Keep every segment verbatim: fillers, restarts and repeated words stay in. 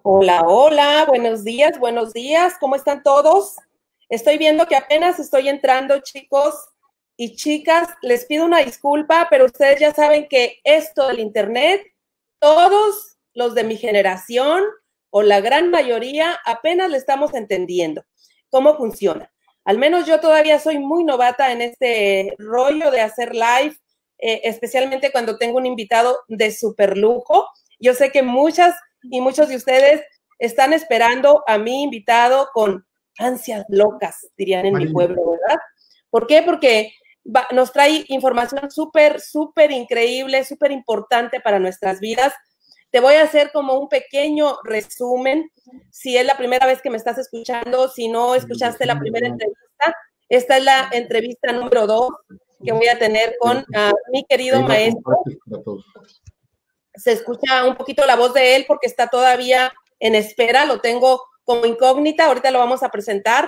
Hola, hola, buenos días, buenos días, ¿cómo están todos? Estoy viendo que apenas estoy entrando, chicos y chicas, les pido una disculpa, pero ustedes ya saben que esto del internet, todos los de mi generación o la gran mayoría apenas le estamos entendiendo cómo funciona. Al menos yo todavía soy muy novata en este rollo de hacer live, eh, especialmente cuando tengo un invitado de súper lujo. Yo sé que muchas y muchos de ustedes están esperando a mi invitado con ansias locas, dirían en Marina. Mi pueblo, ¿verdad? ¿Por qué? Porque va, nos trae información súper, súper increíble, súper importante para nuestras vidas. Te voy a hacer como un pequeño resumen, si es la primera vez que me estás escuchando, si no escuchaste la primera entrevista, esta es la entrevista número dos que voy a tener con uh, mi querido maestro. Se escucha un poquito la voz de él porque está todavía en espera, lo tengo como incógnita, ahorita lo vamos a presentar.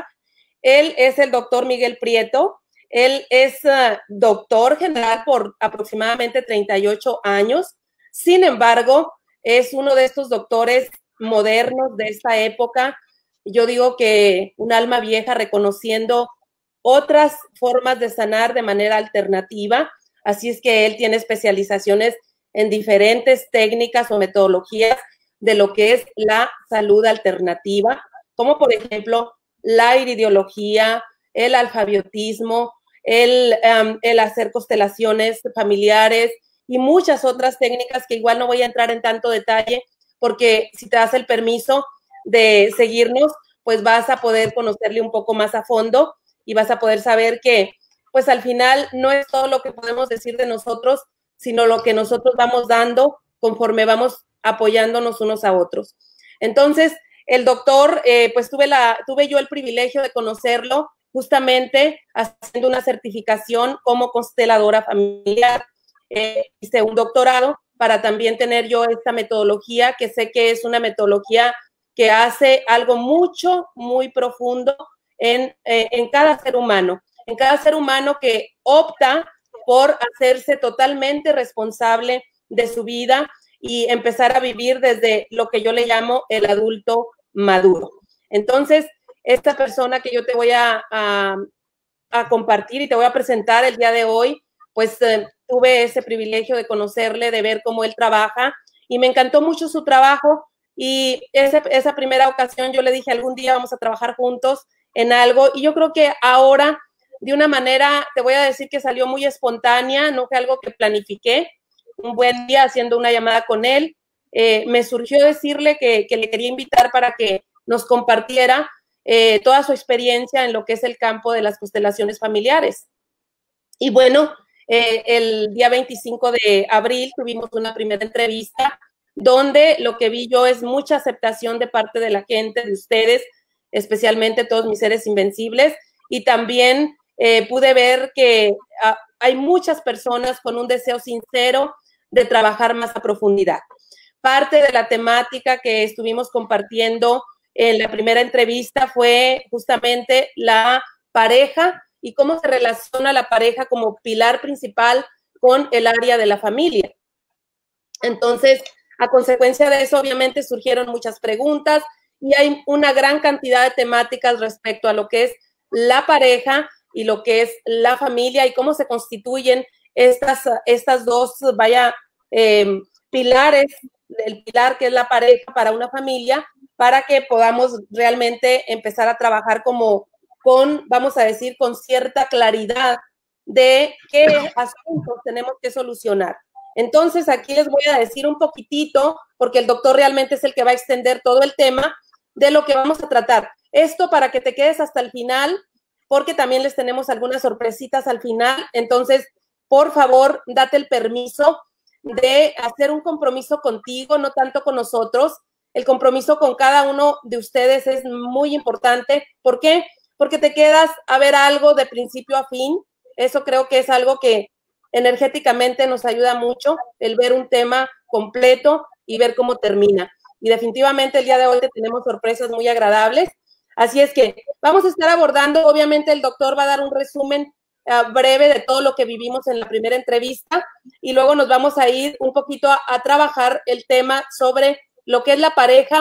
Él es el doctor Miguel Prieto, él es uh, doctor general por aproximadamente treinta y ocho años, sin embargo, es uno de estos doctores modernos de esta época, yo digo que un alma vieja reconociendo otras formas de sanar de manera alternativa, así es que él tiene especializaciones en diferentes técnicas o metodologías de lo que es la salud alternativa, como por ejemplo la iridiología, el alfabiotismo, el, um, el hacer constelaciones familiares y muchas otras técnicas que igual no voy a entrar en tanto detalle porque si te das el permiso de seguirnos, pues vas a poder conocerle un poco más a fondo y vas a poder saber que pues al final no es todo lo que podemos decir de nosotros, sino lo que nosotros vamos dando conforme vamos apoyándonos unos a otros. Entonces, el doctor, eh, pues tuve, la, tuve yo el privilegio de conocerlo justamente haciendo una certificación como consteladora familiar. Eh, hice un doctorado para también tener yo esta metodología, que sé que es una metodología que hace algo mucho, muy profundo en, eh, en cada ser humano, en cada ser humano que opta por hacerse totalmente responsable de su vida y empezar a vivir desde lo que yo le llamo el adulto maduro. Entonces, esta persona que yo te voy a, a, a compartir y te voy a presentar el día de hoy, pues eh, tuve ese privilegio de conocerle, de ver cómo él trabaja y me encantó mucho su trabajo y ese, esa primera ocasión yo le dije algún día vamos a trabajar juntos en algo y yo creo que ahora de una manera, te voy a decir que salió muy espontánea, no fue algo que planifiqué. Un buen día haciendo una llamada con él, eh, me surgió decirle que, que le quería invitar para que nos compartiera eh, toda su experiencia en lo que es el campo de las constelaciones familiares. Y bueno, eh, el día veinticinco de abril tuvimos una primera entrevista donde lo que vi yo es mucha aceptación de parte de la gente, de ustedes, especialmente todos mis seres invencibles, y también Eh, pude ver que uh, hay muchas personas con un deseo sincero de trabajar más a profundidad. Parte de la temática que estuvimos compartiendo en la primera entrevista fue justamente la pareja y cómo se relaciona la pareja como pilar principal con el área de la familia. Entonces, a consecuencia de eso, obviamente surgieron muchas preguntas y hay una gran cantidad de temáticas respecto a lo que es la pareja y lo que es la familia y cómo se constituyen estas, estas dos, vaya, eh, pilares, el pilar que es la pareja para una familia, para que podamos realmente empezar a trabajar como con, vamos a decir, con cierta claridad de qué asuntos tenemos que solucionar. Entonces, aquí les voy a decir un poquitito, porque el doctor realmente es el que va a extender todo el tema de lo que vamos a tratar. Esto para que te quedes hasta el final, porque también les tenemos algunas sorpresitas al final. Entonces, por favor, date el permiso de hacer un compromiso contigo, no tanto con nosotros. El compromiso con cada uno de ustedes es muy importante. ¿Por qué? Porque te quedas a ver algo de principio a fin. Eso creo que es algo que energéticamente nos ayuda mucho, el ver un tema completo y ver cómo termina. Y definitivamente el día de hoy te tenemos sorpresas muy agradables. Así es que vamos a estar abordando, obviamente el doctor va a dar un resumen uh, breve de todo lo que vivimos en la primera entrevista y luego nos vamos a ir un poquito a, a trabajar el tema sobre lo que es la pareja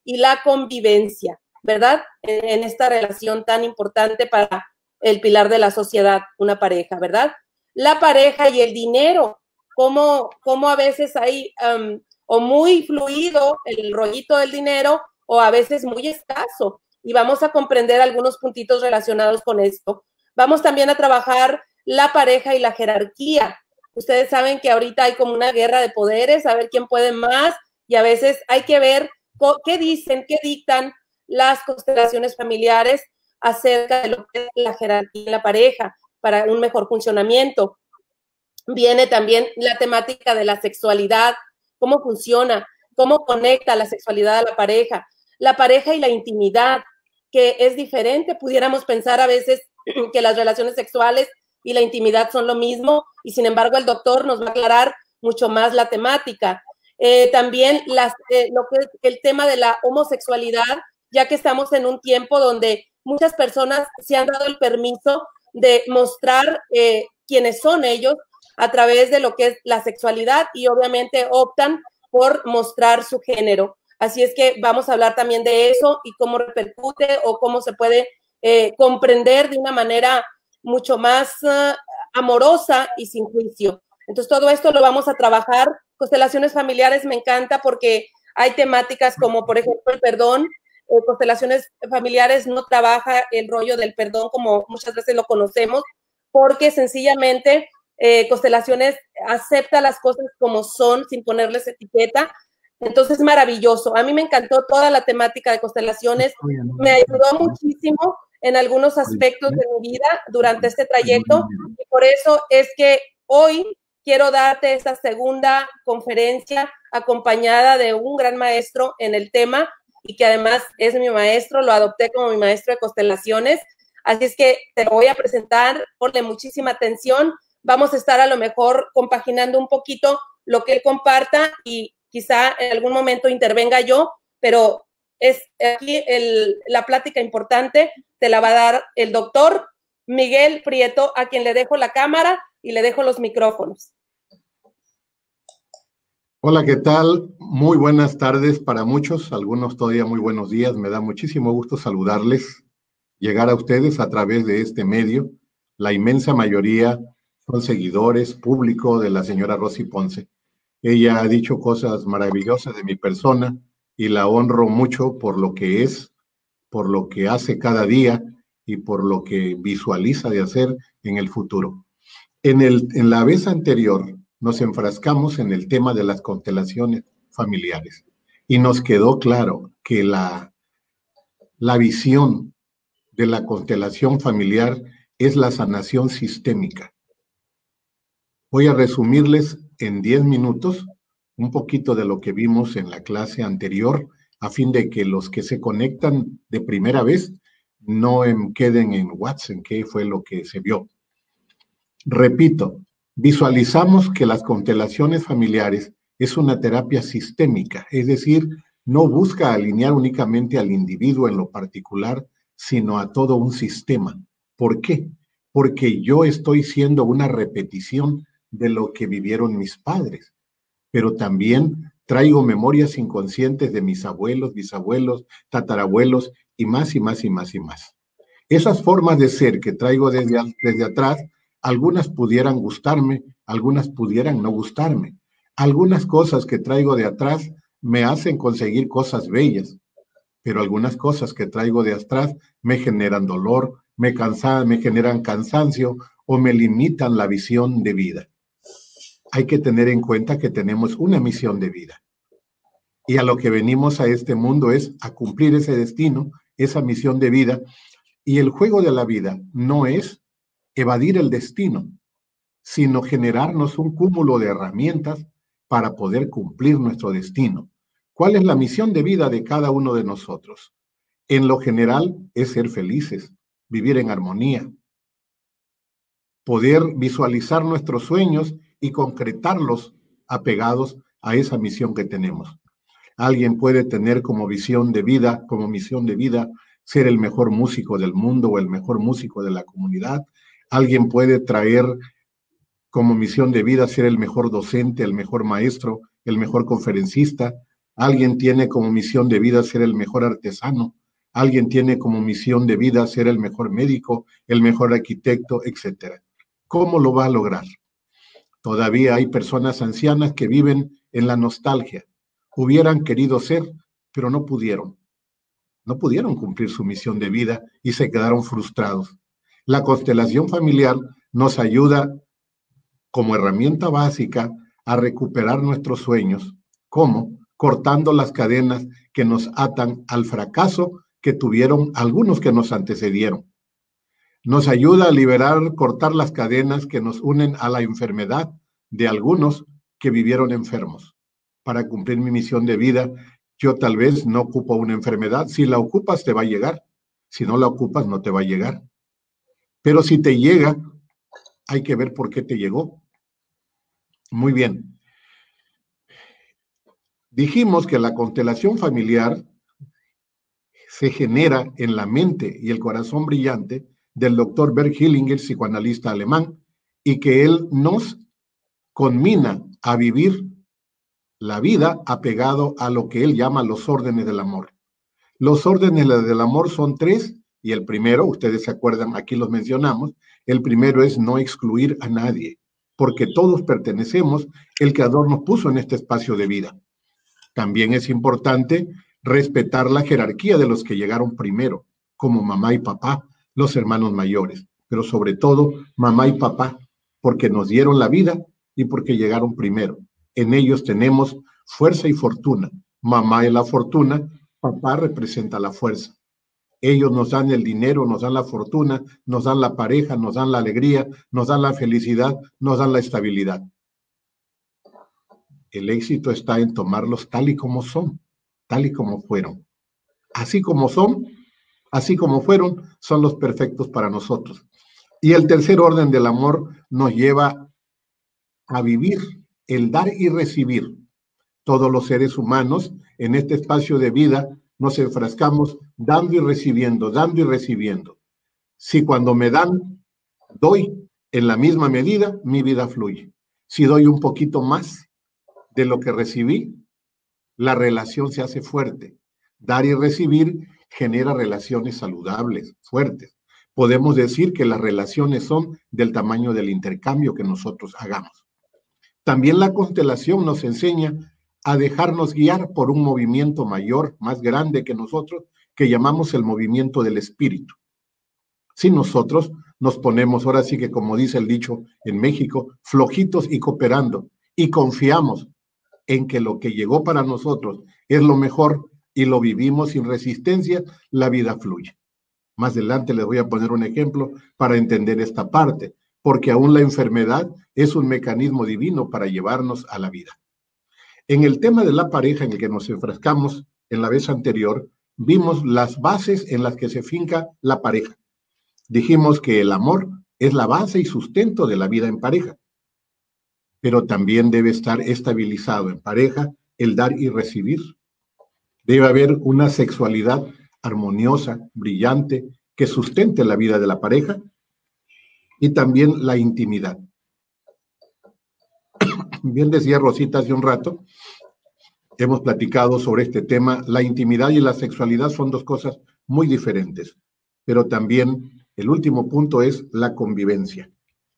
y la convivencia, ¿verdad? En, en esta relación tan importante para el pilar de la sociedad, una pareja, ¿verdad? La pareja y el dinero, cómo, cómo a veces hay um, o muy fluido el rollito del dinero o a veces muy escaso. Y vamos a comprender algunos puntitos relacionados con esto. Vamos también a trabajar la pareja y la jerarquía. Ustedes saben que ahorita hay como una guerra de poderes, a ver quién puede más, y a veces hay que ver qué dicen, qué dictan las constelaciones familiares acerca de lo que es la jerarquía en la pareja para un mejor funcionamiento. Viene también la temática de la sexualidad, cómo funciona, cómo conecta la sexualidad a la pareja, la pareja y la intimidad, que es diferente. Pudiéramos pensar a veces que las relaciones sexuales y la intimidad son lo mismo, y sin embargo el doctor nos va a aclarar mucho más la temática. Eh, también las, eh, lo que es el tema de la homosexualidad, ya que estamos en un tiempo donde muchas personas se han dado el permiso de mostrar eh, quiénes son ellos a través de lo que es la sexualidad y obviamente optan por mostrar su género. Así es que vamos a hablar también de eso y cómo repercute o cómo se puede eh, comprender de una manera mucho más uh, amorosa y sin juicio. Entonces todo esto lo vamos a trabajar. Constelaciones familiares me encanta porque hay temáticas como por ejemplo el perdón. Eh, constelaciones familiares no trabaja el rollo del perdón como muchas veces lo conocemos, porque sencillamente eh, constelaciones acepta las cosas como son sin ponerles etiqueta. Entonces, maravilloso. A mí me encantó toda la temática de constelaciones. Me ayudó muchísimo en algunos aspectos de mi vida durante este trayecto y por eso es que hoy quiero darte esta segunda conferencia acompañada de un gran maestro en el tema y que además es mi maestro, lo adopté como mi maestro de constelaciones. Así es que te lo voy a presentar, ponle muchísima atención. Vamos a estar a lo mejor compaginando un poquito lo que él comparta y quizá en algún momento intervenga yo, pero es aquí el, la plática importante te la va a dar el doctor Miguel Prieto, a quien le dejo la cámara y le dejo los micrófonos. Hola, ¿qué tal? Muy buenas tardes para muchos, algunos todavía muy buenos días. Me da muchísimo gusto saludarles, llegar a ustedes a través de este medio. La inmensa mayoría son seguidores, público de la señora Rosy Ponce. Ella ha dicho cosas maravillosas de mi persona y la honro mucho por lo que es, por lo que hace cada día y por lo que visualiza de hacer en el futuro. En, el, en la vez anterior nos enfrascamos en el tema de las constelaciones familiares y nos quedó claro que la, la visión de la constelación familiar es la sanación sistémica. Voy a resumirles en diez minutos un poquito de lo que vimos en la clase anterior, a fin de que los que se conectan de primera vez no en, queden en WhatsApp, qué fue lo que se vio. Repito, visualizamos que las constelaciones familiares es una terapia sistémica, es decir, no busca alinear únicamente al individuo en lo particular, sino a todo un sistema. ¿Por qué? Porque yo estoy siendo una repetición de lo que vivieron mis padres, pero también traigo memorias inconscientes de mis abuelos, bisabuelos, tatarabuelos y más y más y más y más. Esas formas de ser que traigo desde, desde atrás, algunas pudieran gustarme, algunas pudieran no gustarme. Algunas cosas que traigo de atrás me hacen conseguir cosas bellas, pero algunas cosas que traigo de atrás me generan dolor, me, cansa, me generan cansancio o me limitan la visión de vida. Hay que tener en cuenta que tenemos una misión de vida. Y a lo que venimos a este mundo es a cumplir ese destino, esa misión de vida. Y el juego de la vida no es evadir el destino, sino generarnos un cúmulo de herramientas para poder cumplir nuestro destino. ¿Cuál es la misión de vida de cada uno de nosotros? En lo general es ser felices, vivir en armonía, poder visualizar nuestros sueños y concretarlos apegados a esa misión que tenemos. Alguien puede tener como visión de vida, como misión de vida, ser el mejor músico del mundo o el mejor músico de la comunidad. Alguien puede traer como misión de vida ser el mejor docente, el mejor maestro, el mejor conferencista. alguien tiene como misión de vida ser el mejor artesano, alguien tiene como misión de vida ser el mejor médico, el mejor arquitecto, etcétera. ¿Cómo lo va a lograr? Todavía hay personas ancianas que viven en la nostalgia. Hubieran querido ser, pero no pudieron. No pudieron cumplir su misión de vida y se quedaron frustrados. La constelación familiar nos ayuda como herramienta básica a recuperar nuestros sueños. ¿Cómo? Cortando las cadenas que nos atan al fracaso que tuvieron algunos que nos antecedieron. Nos ayuda a liberar, cortar las cadenas que nos unen a la enfermedad de algunos que vivieron enfermos. Para cumplir mi misión de vida, yo tal vez no ocupo una enfermedad. Si la ocupas, te va a llegar. Si no la ocupas, no te va a llegar. Pero si te llega, hay que ver por qué te llegó. Muy bien. Dijimos que la constelación familiar se genera en la mente y el corazón brillante del doctor Bert Hellinger, psicoanalista alemán, y que él nos conmina a vivir la vida apegado a lo que él llama los órdenes del amor. Los órdenes del amor son tres, y el primero, ustedes se acuerdan, aquí los mencionamos, el primero es no excluir a nadie, porque todos pertenecemos, el Creador nos puso en este espacio de vida. También es importante respetar la jerarquía de los que llegaron primero, como mamá y papá, los hermanos mayores, pero sobre todo mamá y papá, porque nos dieron la vida y porque llegaron primero. En ellos tenemos fuerza y fortuna. Mamá es la fortuna, papá representa la fuerza. Ellos nos dan el dinero, nos dan la fortuna, nos dan la pareja, nos dan la alegría, nos dan la felicidad, nos dan la estabilidad. El éxito está en tomarlos tal y como son, tal y como fueron. Así como son, así como fueron, son los perfectos para nosotros. Y el tercer orden del amor nos lleva a vivir el dar y recibir. Todos los seres humanos en este espacio de vida nos enfrascamos dando y recibiendo, dando y recibiendo. Si cuando me dan, doy en la misma medida, mi vida fluye. Si doy un poquito más de lo que recibí, la relación se hace fuerte. Dar y recibir genera relaciones saludables, fuertes. Podemos decir que las relaciones son del tamaño del intercambio que nosotros hagamos. También la constelación nos enseña a dejarnos guiar por un movimiento mayor, más grande que nosotros, que llamamos el movimiento del espíritu. Si nosotros nos ponemos, ahora sí que como dice el dicho en México, flojitos y cooperando, y confiamos en que lo que llegó para nosotros es lo mejor y lo vivimos sin resistencia, la vida fluye. Más adelante les voy a poner un ejemplo para entender esta parte, porque aún la enfermedad es un mecanismo divino para llevarnos a la vida. En el tema de la pareja en el que nos enfrascamos en la vez anterior, vimos las bases en las que se finca la pareja. Dijimos que el amor es la base y sustento de la vida en pareja, pero también debe estar estabilizado en pareja el dar y recibir. Debe haber una sexualidad armoniosa, brillante, que sustente la vida de la pareja, y también la intimidad. Bien decía Rosita hace un rato, hemos platicado sobre este tema, la intimidad y la sexualidad son dos cosas muy diferentes, pero también el último punto es la convivencia.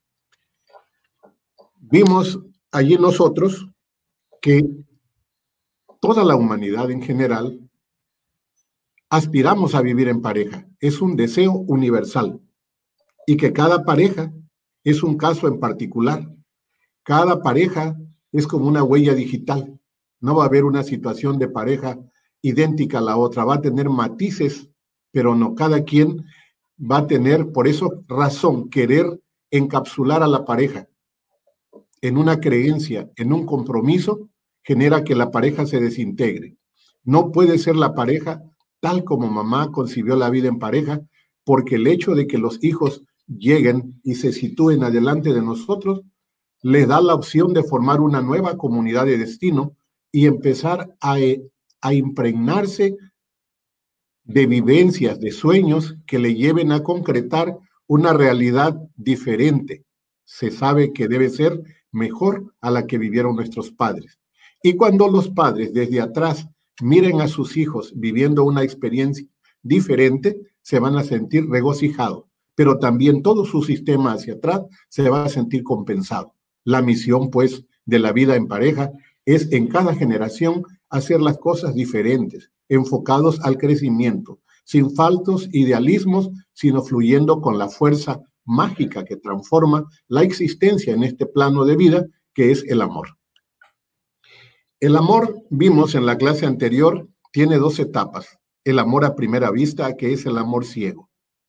Vimos allí nosotros que toda la humanidad en general aspiramos a vivir en pareja, es un deseo universal, y que cada pareja es un caso en particular. Cada pareja es como una huella digital. No va a haber una situación de pareja idéntica a la otra. Va a tener matices, pero no. Cada quien va a tener, por eso, razón, querer encapsular a la pareja en una creencia, en un compromiso, genera que la pareja se desintegre. No puede ser la pareja tal como mamá concibió la vida en pareja, porque el hecho de que los hijos lleguen y se sitúen adelante de nosotros les da la opción de formar una nueva comunidad de destino y empezar a, a impregnarse de vivencias, de sueños que le lleven a concretar una realidad diferente. Se sabe que debe ser mejor a la que vivieron nuestros padres. Y cuando los padres desde atrás miren a sus hijos viviendo una experiencia diferente, se van a sentir regocijados, pero también todo su sistema hacia atrás se va a sentir compensado. La misión, pues, de la vida en pareja es en cada generación hacer las cosas diferentes, enfocados al crecimiento, sin falsos idealismos, sino fluyendo con la fuerza mágica que transforma la existencia en este plano de vida, que es el amor. El amor, vimos en la clase anterior, tiene dos etapas. El amor a primera vista, que es el amor ciego.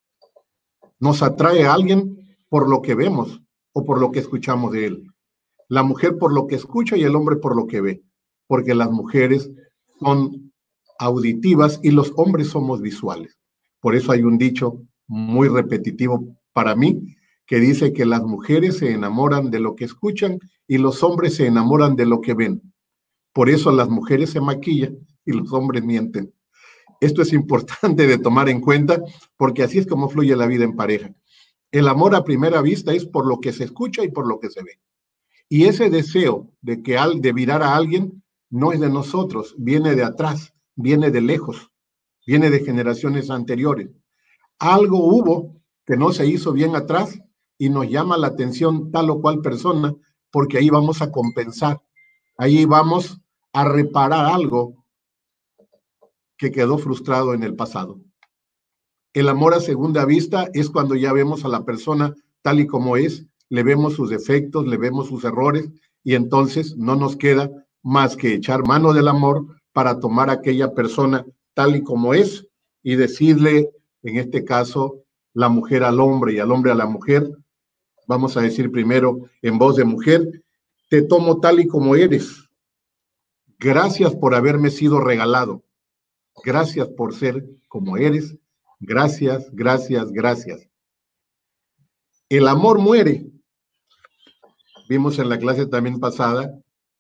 Nos atrae a alguien por lo que vemos o por lo que escuchamos de él. La mujer por lo que escucha y el hombre por lo que ve, porque las mujeres son auditivas y los hombres somos visuales. Por eso hay un dicho muy repetitivo para mí que dice que las mujeres se enamoran de lo que escuchan y los hombres se enamoran de lo que ven. Por eso las mujeres se maquillan y los hombres mienten. Esto es importante de tomar en cuenta porque así es como fluye la vida en pareja. El amor a primera vista es por lo que se escucha y por lo que se ve. Y ese deseo de, que al, de mirar a alguien no es de nosotros, viene de atrás, viene de lejos, viene de generaciones anteriores. Algo hubo que no se hizo bien atrás y nos llama la atención tal o cual persona porque ahí vamos a compensar, ahí vamos a reparar algo que quedó frustrado en el pasado. El amor a segunda vista es cuando ya vemos a la persona tal y como es, le vemos sus defectos, le vemos sus errores y entonces no nos queda más que echar mano del amor para tomar a aquella persona tal y como es y decirle, en este caso, la mujer al hombre y al hombre a la mujer, vamos a decir primero en voz de mujer, te tomo tal y como eres. Gracias por haberme sido regalado. Gracias por ser como eres. Gracias, gracias, gracias. El amor muere. Vimos en la clase también pasada,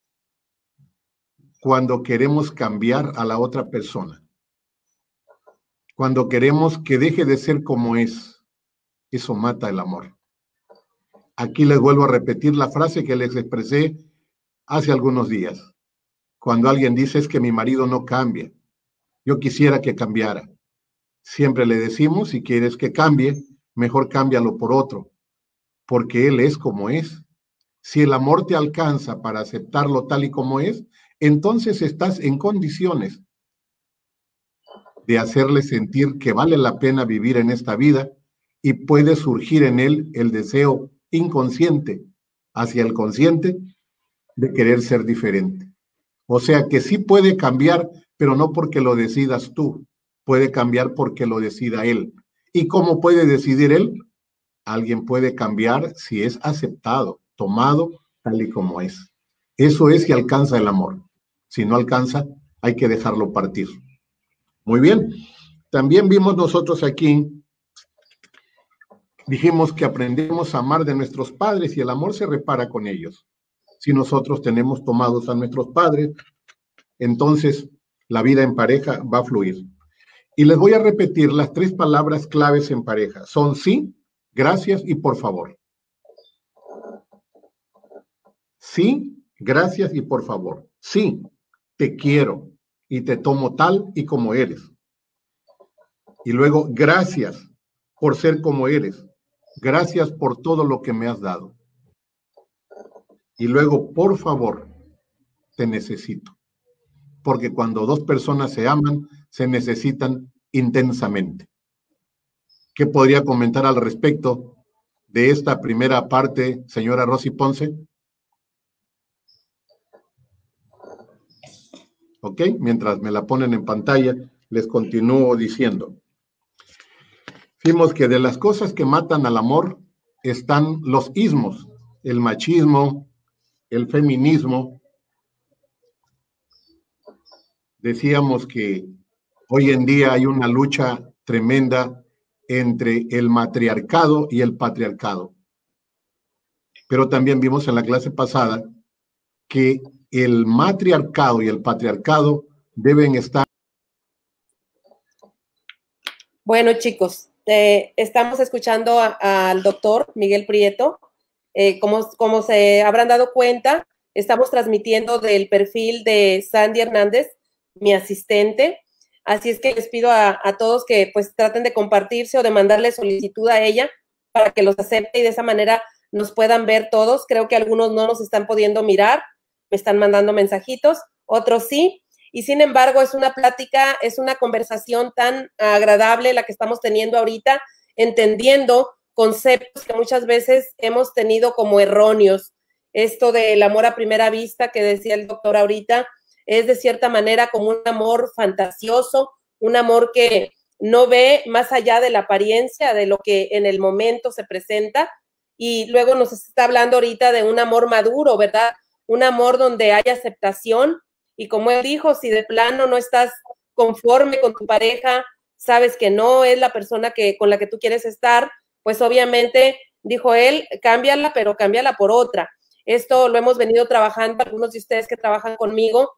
cuando queremos cambiar a la otra persona. Cuando queremos que deje de ser como es. Eso mata el amor. Aquí les vuelvo a repetir la frase que les expresé hace algunos días. Cuando alguien dice es que mi marido no cambia, yo quisiera que cambiara. Siempre le decimos, si quieres que cambie, mejor cámbialo por otro, porque él es como es. Si el amor te alcanza para aceptarlo tal y como es, entonces estás en condiciones de hacerle sentir que vale la pena vivir en esta vida y puede surgir en él el deseo inconsciente hacia el consciente de querer ser diferente. O sea que sí puede cambiar, pero no porque lo decidas tú, puede cambiar porque lo decida él. ¿Y cómo puede decidir él? Alguien puede cambiar si es aceptado, tomado tal y como es. Eso es si alcanza el amor. Si no alcanza, hay que dejarlo partir. Muy bien. También vimos nosotros aquí, dijimos que aprendemos a amar de nuestros padres y el amor se repara con ellos. Si nosotros tenemos tomados a nuestros padres, entonces la vida en pareja va a fluir. Y les voy a repetir las tres palabras claves en pareja. Son sí, gracias y por favor. Sí, gracias y por favor. Sí, te quiero y te tomo tal y como eres. Y luego, gracias por ser como eres. Gracias por todo lo que me has dado. Y luego, por favor, te necesito. Porque cuando dos personas se aman, se necesitan intensamente. ¿Qué podría comentar al respecto de esta primera parte, señora Rosy Ponce? Ok, mientras me la ponen en pantalla, les continúo diciendo. Vimos que de las cosas que matan al amor están los ismos, el machismo, el feminismo. Decíamos que hoy en día hay una lucha tremenda entre el matriarcado y el patriarcado. Pero también vimos en la clase pasada que el matriarcado y el patriarcado deben estar. Bueno, chicos, eh, estamos escuchando al doctor Miguel Prieto. Eh, como, como se habrán dado cuenta, estamos transmitiendo del perfil de Sandy Hernández, mi asistente. Así es que les pido a, a todos que pues traten de compartirse o de mandarle solicitud a ella para que los acepte y de esa manera nos puedan ver todos. Creo que algunos no nos están pudiendo mirar, me están mandando mensajitos, otros sí. Y sin embargo, es una plática, es una conversación tan agradable la que estamos teniendo ahorita, entendiendo conceptos que muchas veces hemos tenido como erróneos. Esto del amor a primera vista que decía el doctor ahorita, es de cierta manera como un amor fantasioso, un amor que no ve más allá de la apariencia, de lo que en el momento se presenta, y luego nos está hablando ahorita de un amor maduro, ¿verdad? Un amor donde hay aceptación, y como él dijo, si de plano no estás conforme con tu pareja, sabes que no es la persona que, con la que tú quieres estar, pues obviamente, dijo él, cámbiala, pero cámbiala por otra. Esto lo hemos venido trabajando, algunos de ustedes que trabajan conmigo,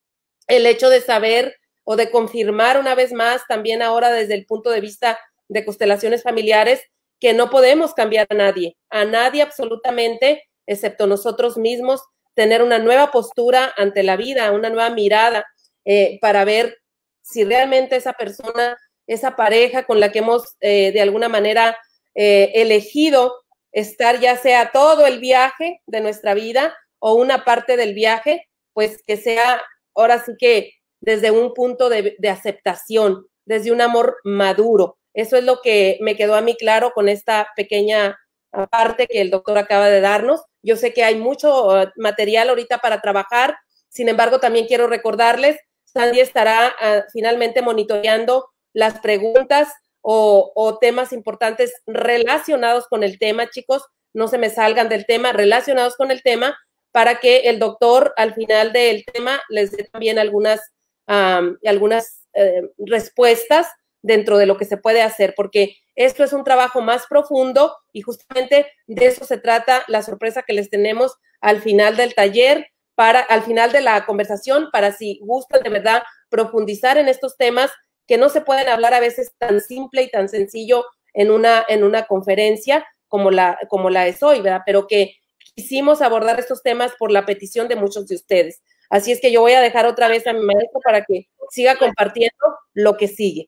el hecho de saber o de confirmar una vez más, también ahora desde el punto de vista de constelaciones familiares, que no podemos cambiar a nadie, a nadie absolutamente, excepto nosotros mismos, tener una nueva postura ante la vida, una nueva mirada eh, para ver si realmente esa persona, esa pareja con la que hemos eh, de alguna manera eh, elegido estar, ya sea todo el viaje de nuestra vida o una parte del viaje, pues que sea ahora sí que desde un punto de, de aceptación, desde un amor maduro. Eso es lo que me quedó a mí claro con esta pequeña parte que el doctor acaba de darnos. Yo sé que hay mucho uh, material ahorita para trabajar, sin embargo, también quiero recordarles, Sandy estará uh, finalmente monitoreando las preguntas o, o temas importantes relacionados con el tema, chicos, no se me salgan del tema, relacionados con el tema, para que el doctor al final del tema les dé también algunas, um, algunas eh, respuestas dentro de lo que se puede hacer, porque esto es un trabajo más profundo y justamente de eso se trata la sorpresa que les tenemos al final del taller, para, al final de la conversación, para si gustan de verdad profundizar en estos temas que no se pueden hablar a veces tan simple y tan sencillo en una, en una conferencia como la, como la es hoy, ¿verdad? Pero que quisimos abordar estos temas por la petición de muchos de ustedes. Así es que yo voy a dejar otra vez a mi maestro para que siga compartiendo lo que sigue.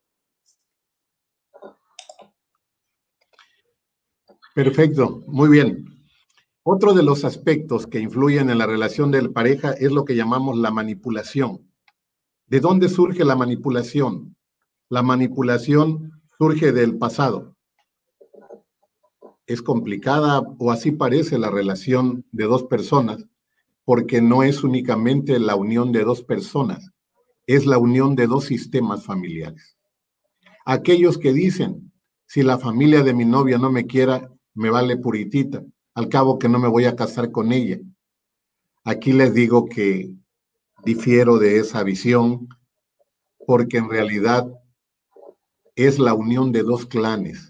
Perfecto, muy bien. Otro de los aspectos que influyen en la relación de la pareja es lo que llamamos la manipulación. ¿De dónde surge la manipulación? La manipulación surge del pasado. Es complicada, o así parece, la relación de dos personas, porque no es únicamente la unión de dos personas, es la unión de dos sistemas familiares. Aquellos que dicen, si la familia de mi novia no me quiera, me vale puritita, al cabo que no me voy a casar con ella. Aquí les digo que difiero de esa visión, porque en realidad es la unión de dos clanes.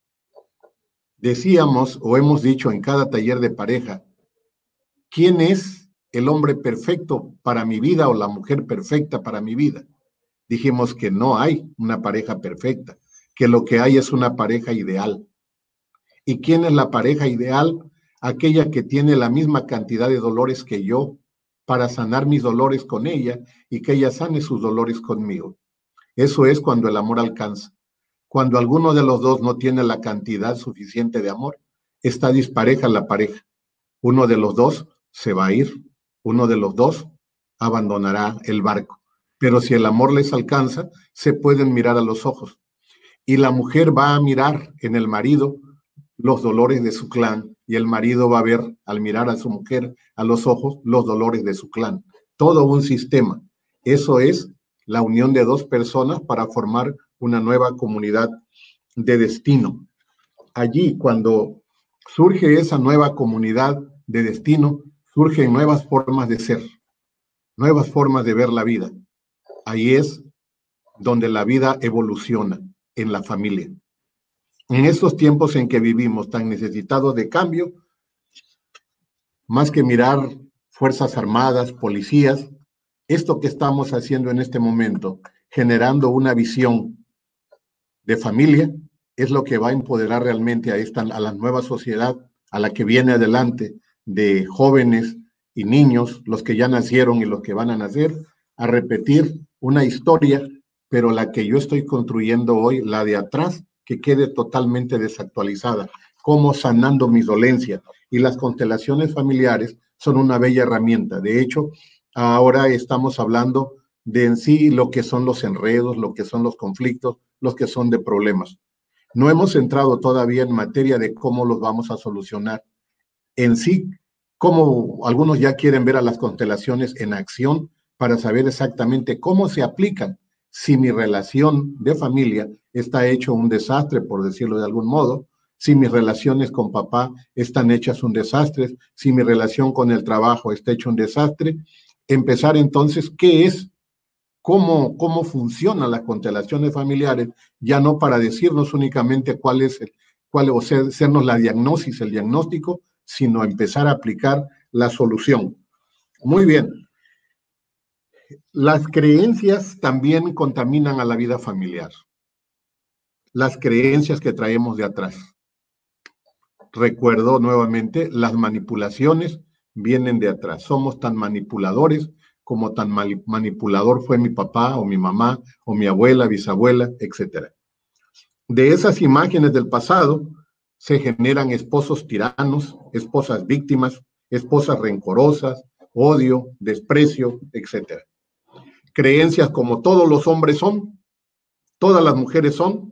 Decíamos, o hemos dicho en cada taller de pareja, ¿quién es el hombre perfecto para mi vida o la mujer perfecta para mi vida? Dijimos que no hay una pareja perfecta, que lo que hay es una pareja ideal. ¿Y quién es la pareja ideal? Aquella que tiene la misma cantidad de dolores que yo, para sanar mis dolores con ella y que ella sane sus dolores conmigo. Eso es cuando el amor alcanza. Cuando alguno de los dos no tiene la cantidad suficiente de amor, está dispareja la pareja. Uno de los dos se va a ir, uno de los dos abandonará el barco. Pero si el amor les alcanza, se pueden mirar a los ojos. Y la mujer va a mirar en el marido los dolores de su clan, y el marido va a ver, al mirar a su mujer a los ojos, los dolores de su clan. Todo un sistema. Eso es la unión de dos personas para formar una nueva comunidad de destino. Allí, cuando surge esa nueva comunidad de destino, surgen nuevas formas de ser, nuevas formas de ver la vida. Ahí es donde la vida evoluciona, en la familia. En estos tiempos en que vivimos tan necesitados de cambio, más que mirar fuerzas armadas, policías, esto que estamos haciendo en este momento, generando una visión de familia, es lo que va a empoderar realmente a esta, a la nueva sociedad, a la que viene adelante, de jóvenes y niños, los que ya nacieron y los que van a nacer, a repetir una historia, pero la que yo estoy construyendo hoy, la de atrás, que quede totalmente desactualizada, como sanando mis dolencias. Y las constelaciones familiares son una bella herramienta. De hecho, ahora estamos hablando de en sí lo que son los enredos, lo que son los conflictos, los que son de problemas. No hemos entrado todavía en materia de cómo los vamos a solucionar. En sí, como algunos ya quieren ver a las constelaciones en acción para saber exactamente cómo se aplican si mi relación de familia está hecho un desastre, por decirlo de algún modo, si mis relaciones con papá están hechas un desastre, si mi relación con el trabajo está hecho un desastre, empezar entonces qué es, cómo, cómo funcionan las constelaciones familiares, ya no para decirnos únicamente cuál es, el, cuál, o sea, hacernos la diagnosis, el diagnóstico, sino empezar a aplicar la solución. Muy bien. Las creencias también contaminan a la vida familiar. Las creencias que traemos de atrás. Recuerdo nuevamente, las manipulaciones vienen de atrás. Somos tan manipuladores como tan manipulador fue mi papá o mi mamá o mi abuela, bisabuela, etcétera. De esas imágenes del pasado se generan esposos tiranos, esposas víctimas, esposas rencorosas, odio, desprecio, etcétera. Creencias como todos los hombres son, todas las mujeres son,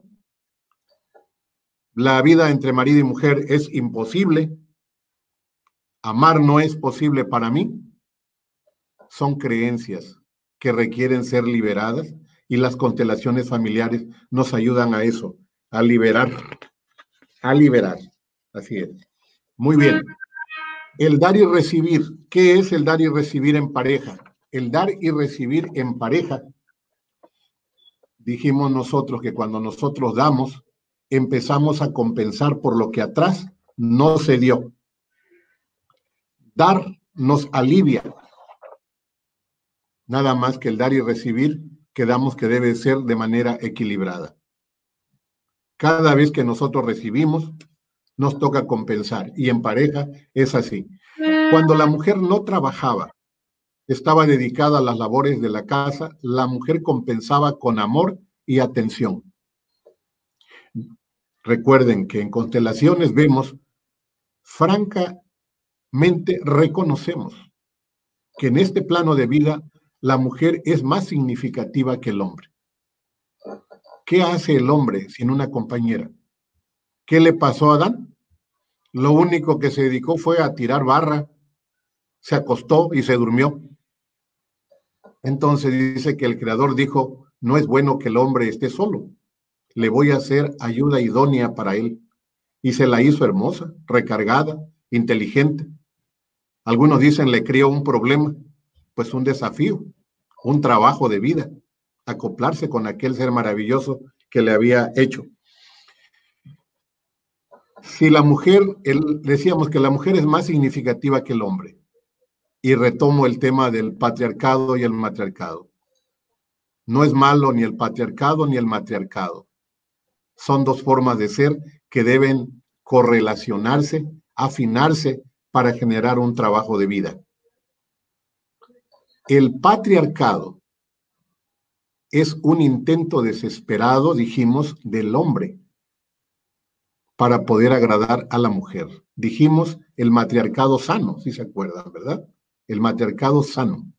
la vida entre marido y mujer es imposible, amar no es posible para mí, son creencias que requieren ser liberadas y las constelaciones familiares nos ayudan a eso, a liberar, a liberar, así es. Muy bien. El dar y recibir, ¿qué es el dar y recibir en pareja? El dar y recibir en pareja, dijimos nosotros que cuando nosotros damos, empezamos a compensar por lo que atrás no se dio. Dar nos alivia. Nada más que el dar y recibir, quedamos que debe ser de manera equilibrada. Cada vez que nosotros recibimos, nos toca compensar. Y en pareja es así. Cuando la mujer no trabajaba, estaba dedicada a las labores de la casa, la mujer compensaba con amor y atención. Recuerden que en constelaciones vemos, francamente reconocemos que en este plano de vida la mujer es más significativa que el hombre. ¿Qué hace el hombre sin una compañera? ¿Qué le pasó a Adán? Lo único que se dedicó fue a tirar barra, se acostó y se durmió. Entonces dice que el Creador dijo, no es bueno que el hombre esté solo, le voy a hacer ayuda idónea para él. Y se la hizo hermosa, recargada, inteligente. Algunos dicen le crió un problema, pues un desafío, un trabajo de vida, acoplarse con aquel ser maravilloso que le había hecho. Si la mujer, el, decíamos que la mujer es más significativa que el hombre, y retomo el tema del patriarcado y el matriarcado. No es malo ni el patriarcado ni el matriarcado. Son dos formas de ser que deben correlacionarse, afinarse para generar un trabajo de vida. El patriarcado es un intento desesperado, dijimos, del hombre para poder agradar a la mujer. Dijimos el matriarcado sano, si se acuerdan, ¿verdad? El matriarcado sano,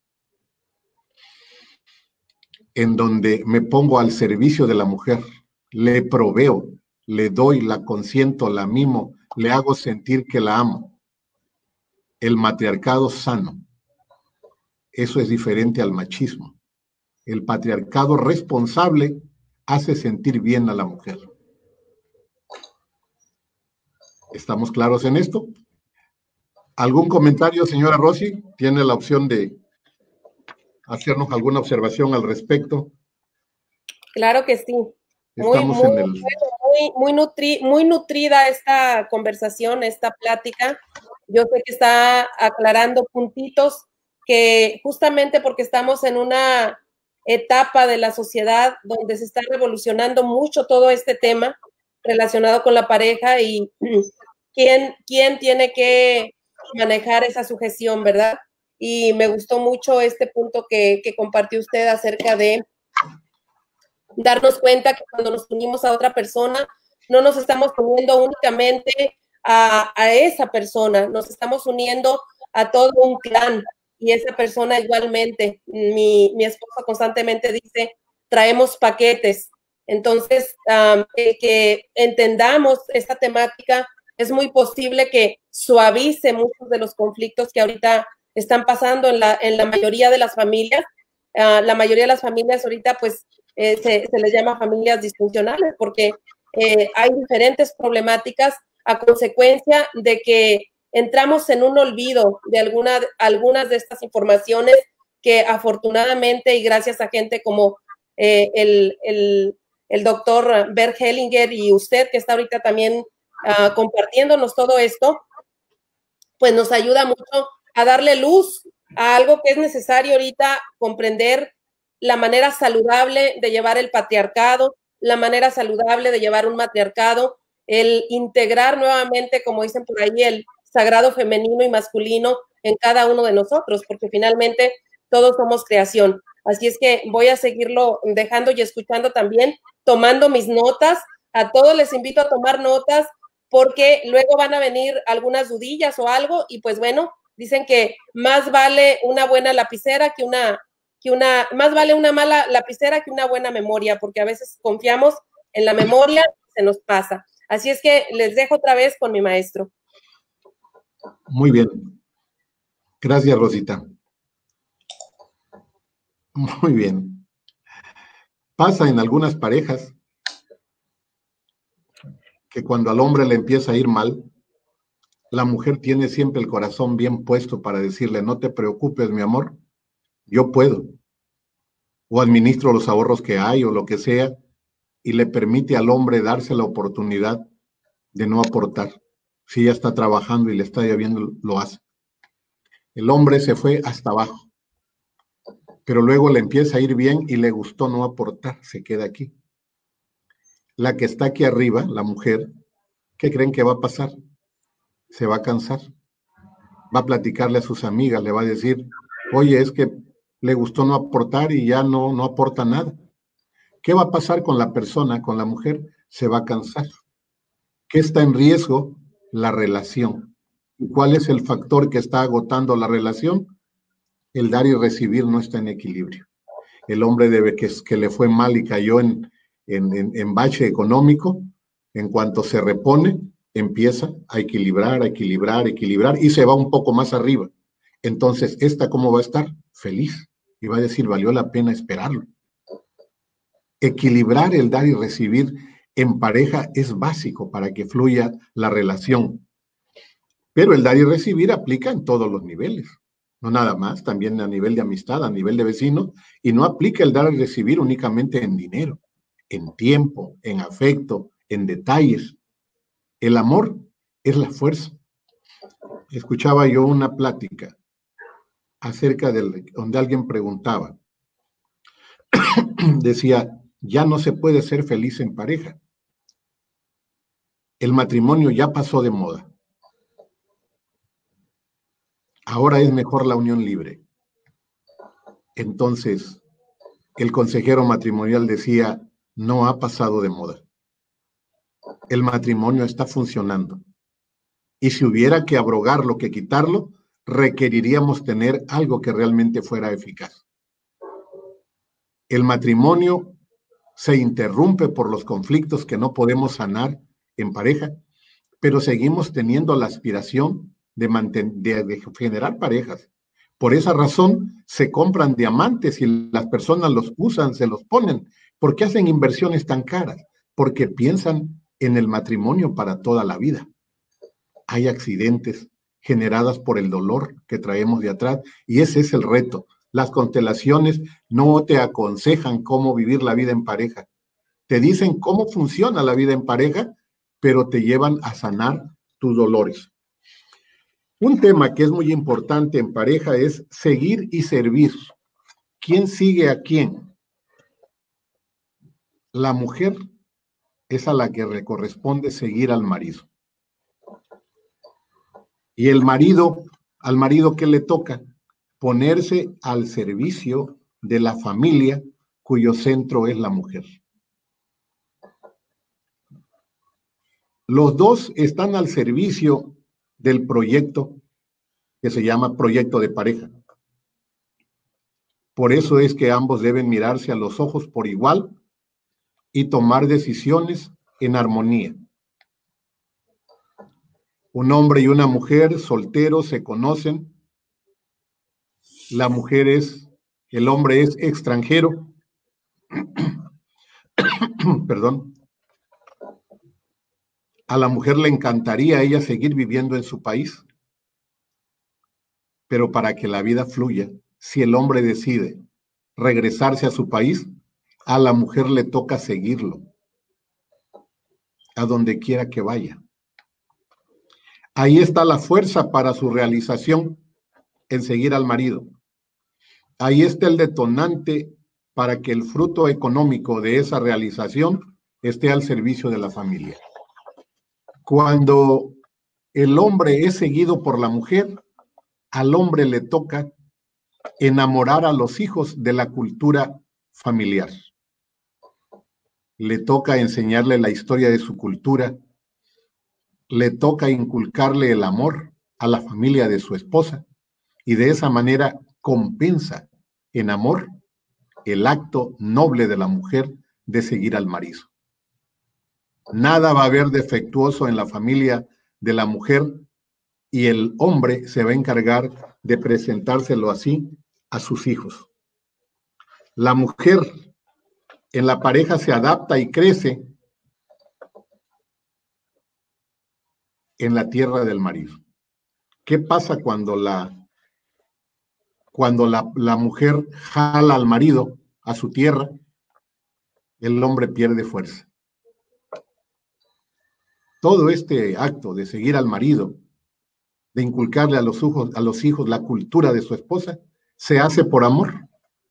en donde me pongo al servicio de la mujer, le proveo, le doy, la consiento, la mimo, le hago sentir que la amo. El matriarcado sano, eso es diferente al machismo. El patriarcado responsable hace sentir bien a la mujer. ¿Estamos claros en esto? ¿Algún comentario, señora Rossi? Tiene la opción de hacernos alguna observación al respecto. Claro que sí. Estamos muy, muy, en el... muy, muy, nutri, muy nutrida esta conversación, esta plática. Yo sé que está aclarando puntitos que justamente porque estamos en una etapa de la sociedad donde se está revolucionando mucho todo este tema relacionado con la pareja y quién, quién tiene que manejar esa sujeción, ¿verdad? y me gustó mucho este punto que, que compartió usted acerca de darnos cuenta que cuando nos unimos a otra persona, no nos estamos uniendo únicamente a, a esa persona, nos estamos uniendo a todo un clan, y esa persona igualmente. Mi, mi esposa constantemente dice, traemos paquetes. Entonces, um, el que entendamos esta temática, es muy posible que suavice muchos de los conflictos que ahorita están pasando en la, en la mayoría de las familias. Uh, la mayoría de las familias ahorita, pues, eh, se, se les llama familias disfuncionales, porque eh, hay diferentes problemáticas a consecuencia de que entramos en un olvido de alguna, algunas de estas informaciones que afortunadamente y gracias a gente como eh, el, el, el doctor Bert Hellinger y usted que está ahorita también uh, compartiéndonos todo esto, pues nos ayuda mucho a darle luz a algo que es necesario ahorita comprender, la manera saludable de llevar el patriarcado, la manera saludable de llevar un matriarcado, el integrar nuevamente, como dicen por ahí, el sagrado femenino y masculino en cada uno de nosotros, porque finalmente todos somos creación. Así es que voy a seguirlo dejando y escuchando también, tomando mis notas. A todos les invito a tomar notas, porque luego van a venir algunas dudillas o algo, y pues bueno, dicen que más vale una buena lapicera que una, que una, más vale una mala lapicera que una buena memoria, porque a veces confiamos en la memoria y se nos pasa. Así es que les dejo otra vez con mi maestro. Muy bien. Gracias, Rosita. Muy bien. Pasa en algunas parejas que cuando al hombre le empieza a ir mal, la mujer tiene siempre el corazón bien puesto para decirle, no te preocupes, mi amor, yo puedo. O administro los ahorros que hay o lo que sea, y le permite al hombre darse la oportunidad de no aportar. Si ella está trabajando y le está lloviendo, lo hace. El hombre se fue hasta abajo, pero luego le empieza a ir bien y le gustó no aportar, se queda aquí. La que está aquí arriba, la mujer, ¿qué creen que va a pasar? Se va a cansar. Va a platicarle a sus amigas, le va a decir, oye, es que le gustó no aportar y ya no, no aporta nada. ¿Qué va a pasar con la persona, con la mujer? Se va a cansar. ¿Qué está en riesgo? La relación. ¿Y cuál es el factor que está agotando la relación? El dar y recibir no está en equilibrio. El hombre debe que, que le fue mal y cayó en, en, en, en bache económico, en cuanto se repone, empieza a equilibrar, a equilibrar, a equilibrar y se va un poco más arriba. Entonces, ¿esta cómo va a estar? Feliz. Y va a decir, valió la pena esperarlo. Equilibrar el dar y recibir en pareja es básico para que fluya la relación. Pero el dar y recibir aplica en todos los niveles. No nada más, también a nivel de amistad, a nivel de vecino, y no aplica el dar y recibir únicamente en dinero, en tiempo, en afecto, en detalles. El amor es la fuerza. Escuchaba yo una plática acerca de donde alguien preguntaba, decía, ya no se puede ser feliz en pareja. El matrimonio ya pasó de moda. Ahora es mejor la unión libre. Entonces, el consejero matrimonial decía, no ha pasado de moda. El matrimonio está funcionando. Y si hubiera que abrogarlo, que quitarlo, requeriríamos tener algo que realmente fuera eficaz. El matrimonio se interrumpe por los conflictos que no podemos sanar en pareja, pero seguimos teniendo la aspiración de, de, de generar parejas. Por esa razón se compran diamantes y las personas los usan, se los ponen. ¿Por qué hacen inversiones tan caras? Porque piensan en el matrimonio para toda la vida. Hay accidentes generados por el dolor que traemos de atrás y ese es el reto. Las constelaciones no te aconsejan cómo vivir la vida en pareja. Te dicen cómo funciona la vida en pareja, pero te llevan a sanar tus dolores. Un tema que es muy importante en pareja es seguir y servir. ¿Quién sigue a quién? La mujer es a la que le corresponde seguir al marido. Y el marido, al marido, ¿qué le toca? ponerse al servicio de la familia cuyo centro es la mujer. Los dos están al servicio del proyecto que se llama proyecto de pareja. Por eso es que ambos deben mirarse a los ojos por igual y tomar decisiones en armonía. Un hombre y una mujer solteros se conocen. La mujer es, el hombre es extranjero. Perdón. A la mujer le encantaría a ella seguir viviendo en su país, pero para que la vida fluya, si el hombre decide regresarse a su país, a la mujer le toca seguirlo, a donde quiera que vaya. Ahí está la fuerza para su realización, en seguir al marido. Ahí está el detonante para que el fruto económico de esa realización esté al servicio de la familia. Cuando el hombre es seguido por la mujer, al hombre le toca enamorar a los hijos de la cultura familiar. Le toca enseñarle la historia de su cultura, le toca inculcarle el amor a la familia de su esposa y de esa manera compensa en amor el acto noble de la mujer de seguir al marido. Nada va a haber defectuoso en la familia de la mujer y el hombre se va a encargar de presentárselo así a sus hijos. La mujer en la pareja se adapta y crece en la tierra del marido. ¿Qué pasa cuando la, cuando la, la mujer jala al marido a su tierra? El hombre pierde fuerza. Todo este acto de seguir al marido, de inculcarle a los hijos, a los hijos la cultura de su esposa, se hace por amor.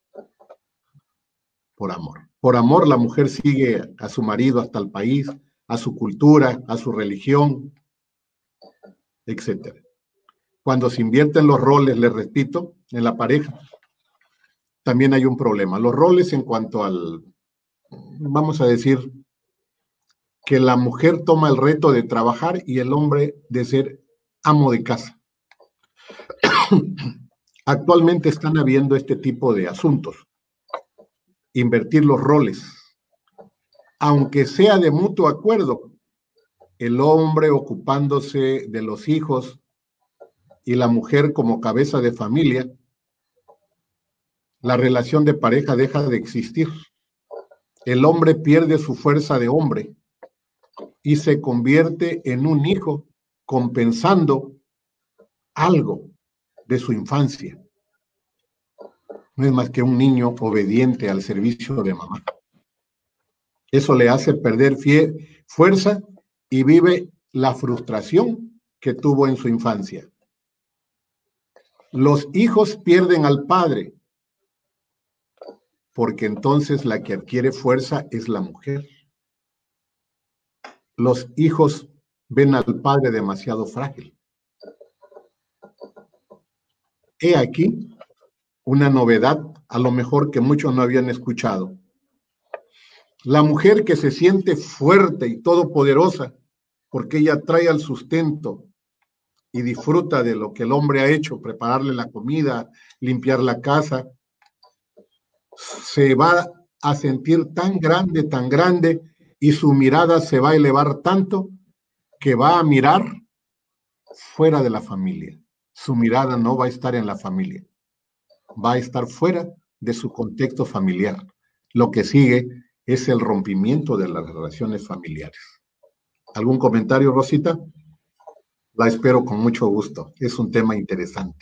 Por amor. Por amor la mujer sigue a su marido hasta el país, a su cultura, a su religión, etcétera. Cuando se invierten los roles, les repito, en la pareja, también hay un problema. Los roles en cuanto al, vamos a decir, que la mujer toma el reto de trabajar y el hombre de ser amo de casa. Actualmente están habiendo este tipo de asuntos. Invertir los roles. Aunque sea de mutuo acuerdo, el hombre ocupándose de los hijos y la mujer como cabeza de familia, la relación de pareja deja de existir. El hombre pierde su fuerza de hombre y se convierte en un hijo compensando algo de su infancia. No es más que un niño obediente al servicio de mamá. Eso le hace perder fie- fuerza y vive la frustración que tuvo en su infancia. Los hijos pierden al padre, porque entonces la que adquiere fuerza es la mujer. Los hijos ven al padre demasiado frágil. He aquí una novedad, a lo mejor que muchos no habían escuchado. La mujer que se siente fuerte y todopoderosa, porque ella trae al sustento y disfruta de lo que el hombre ha hecho, prepararle la comida, limpiar la casa, se va a sentir tan grande, tan grande, y su mirada se va a elevar tanto que va a mirar fuera de la familia. Su mirada no va a estar en la familia, va a estar fuera de su contexto familiar. Lo que sigue es el rompimiento de las relaciones familiares. ¿Algún comentario, Rosita? La espero con mucho gusto. Es un tema interesante.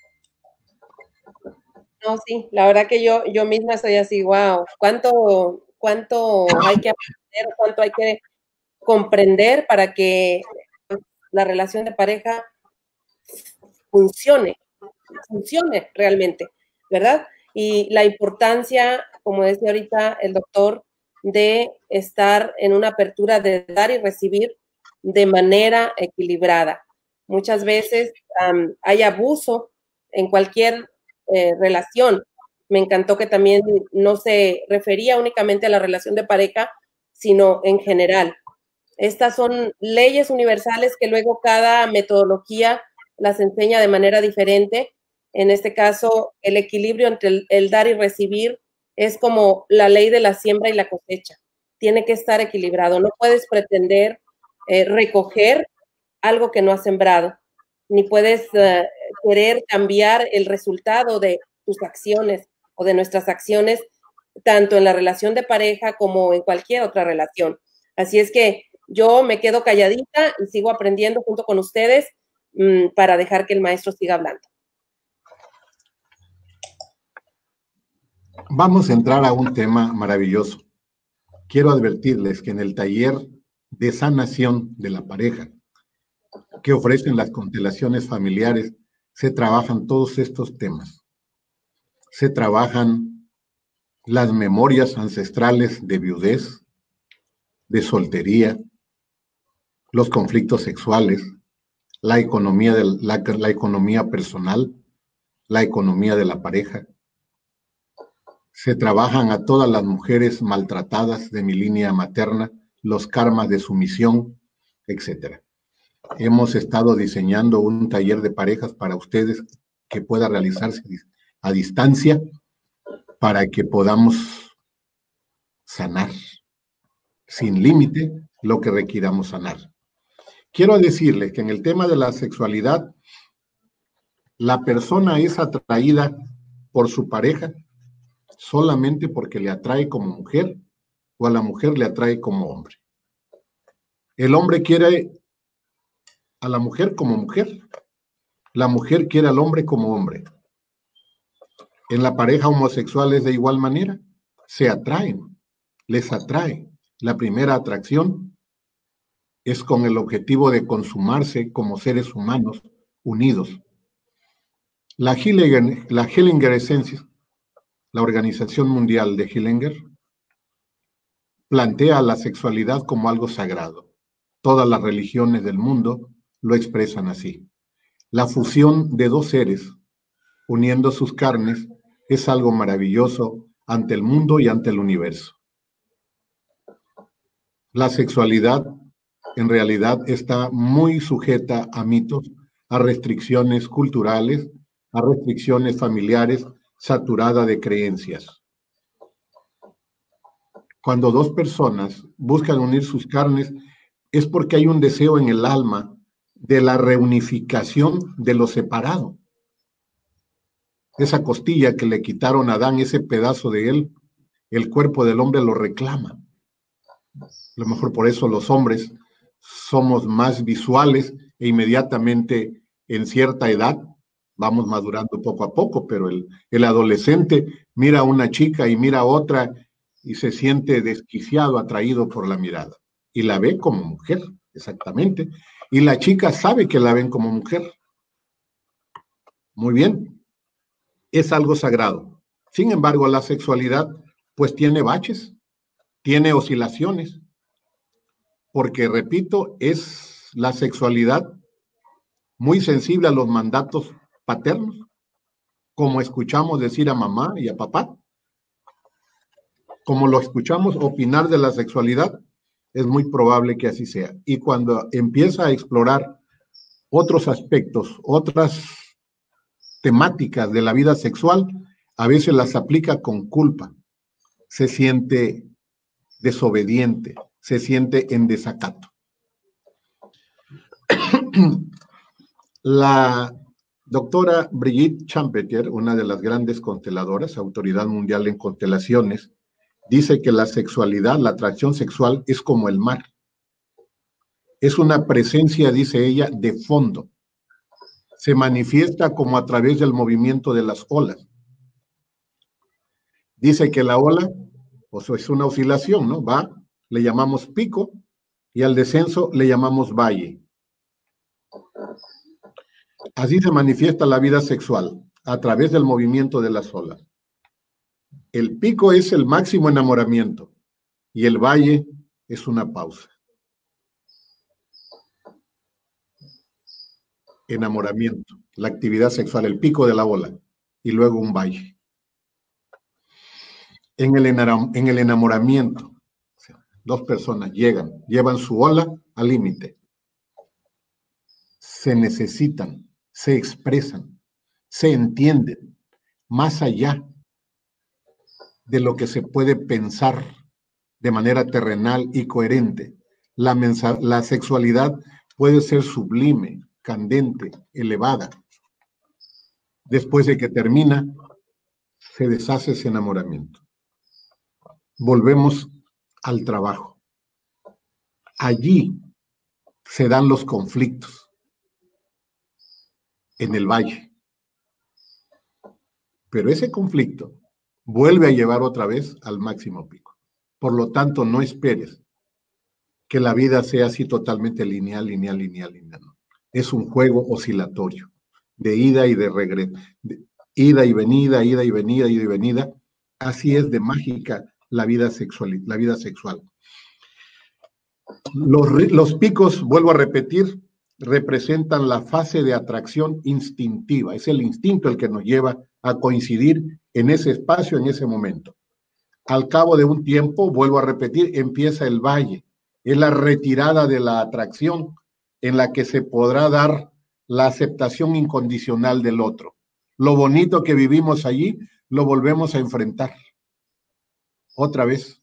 No, sí, la verdad que yo, yo misma soy así, wow, cuánto, cuánto hay que aprender, cuánto hay que comprender para que la relación de pareja funcione, funcione realmente, ¿verdad? Y la importancia, como decía ahorita el doctor, de estar en una apertura de dar y recibir de manera equilibrada. Muchas veces um, hay abuso en cualquier eh, relación. Me encantó que también no se refería únicamente a la relación de pareja, sino en general. Estas son leyes universales que luego cada metodología las enseña de manera diferente. En este caso, el equilibrio entre el, el dar y recibir es como la ley de la siembra y la cosecha. Tiene que estar equilibrado. No puedes pretender eh, recoger algo que no has sembrado, ni puedes uh, querer cambiar el resultado de tus acciones o de nuestras acciones, tanto en la relación de pareja como en cualquier otra relación. Así es que yo me quedo calladita y sigo aprendiendo junto con ustedes mmm, para dejar que el maestro siga hablando. Vamos a entrar a un tema maravilloso. Quiero advertirles que en el taller de sanación de la pareja que ofrecen las constelaciones familiares se trabajan todos estos temas. Se trabajan las memorias ancestrales de viudez, de soltería, los conflictos sexuales, la economía, de la, la economía personal, la economía de la pareja. Se trabajan a todas las mujeres maltratadas de mi línea materna, los karmas de sumisión, etcétera. Hemos estado diseñando un taller de parejas para ustedes que pueda realizarse a distancia para que podamos sanar sin límite lo que requiramos sanar. Quiero decirles que en el tema de la sexualidad, la persona es atraída por su pareja solamente porque le atrae como mujer o a la mujer le atrae como hombre. El hombre quiere a la mujer como mujer, la mujer quiere al hombre como hombre. En la pareja homosexual es de igual manera, se atraen, les atrae. La primera atracción es con el objetivo de consumarse como seres humanos unidos. La Hellinger, la Hellinger Essence, la Organización Mundial de Hellinger, plantea la sexualidad como algo sagrado. Todas las religiones del mundo lo expresan así. La fusión de dos seres uniendo sus carnes es algo maravilloso ante el mundo y ante el universo. La sexualidad en realidad está muy sujeta a mitos, a restricciones culturales, a restricciones familiares, saturada de creencias. Cuando dos personas buscan unir sus carnes, es porque hay un deseo en el alma de la reunificación de lo separado. Esa costilla que le quitaron a Adán, ese pedazo de él, el cuerpo del hombre lo reclama. A lo mejor por eso los hombres somos más visuales e inmediatamente en cierta edad vamos madurando poco a poco, pero el, el adolescente mira a una chica y mira a otra y se siente desquiciado, atraído por la mirada. Y la ve como mujer, exactamente. Y la chica sabe que la ven como mujer. Muy bien. Es algo sagrado. Sin embargo, la sexualidad pues tiene baches, tiene oscilaciones, porque, repito, es la sexualidad muy sensible a los mandatos paternos, como escuchamos decir a mamá y a papá, como lo escuchamos opinar de la sexualidad, es muy probable que así sea. Y cuando empieza a explorar otros aspectos, otras temáticas de la vida sexual, a veces las aplica con culpa, se siente desobediente, se siente en desacato. La doctora Brigitte Champetier, una de las grandes consteladoras, autoridad mundial en constelaciones, dice que la sexualidad, la atracción sexual es como el mar. Es una presencia, dice ella, de fondo. Se manifiesta como a través del movimiento de las olas. Dice que la ola, pues es una oscilación, ¿no? Va, le llamamos pico, y al descenso le llamamos valle. Así se manifiesta la vida sexual, a través del movimiento de las olas. El pico es el máximo enamoramiento, y el valle es una pausa. Enamoramiento, la actividad sexual, el pico de la ola. y luego un valle. En el, en el enamoramiento, o sea, dos personas llegan, llevan su ola al límite, se necesitan, se expresan, se entienden, más allá de lo que se puede pensar de manera terrenal y coherente. La, mensa, la sexualidad puede ser sublime, candente, elevada. Después de que termina, se deshace ese enamoramiento. Volvemos al trabajo. Allí se dan los conflictos, en el valle. Pero ese conflicto vuelve a llevar otra vez al máximo pico. Por lo tanto, no esperes que la vida sea así totalmente lineal, lineal, lineal, lineal. No. Es un juego oscilatorio, de ida y de regreso, de ida y venida, ida y venida, ida y venida. Así es de mágica la vida sexual. La vida sexual. Los, los picos, vuelvo a repetir, representan la fase de atracción instintiva. Es el instinto el que nos lleva a coincidir en ese espacio, en ese momento. Al cabo de un tiempo, vuelvo a repetir, empieza el valle. Es la retirada de la atracción en la que se podrá dar la aceptación incondicional del otro. Lo bonito que vivimos allí, lo volvemos a enfrentar. Otra vez,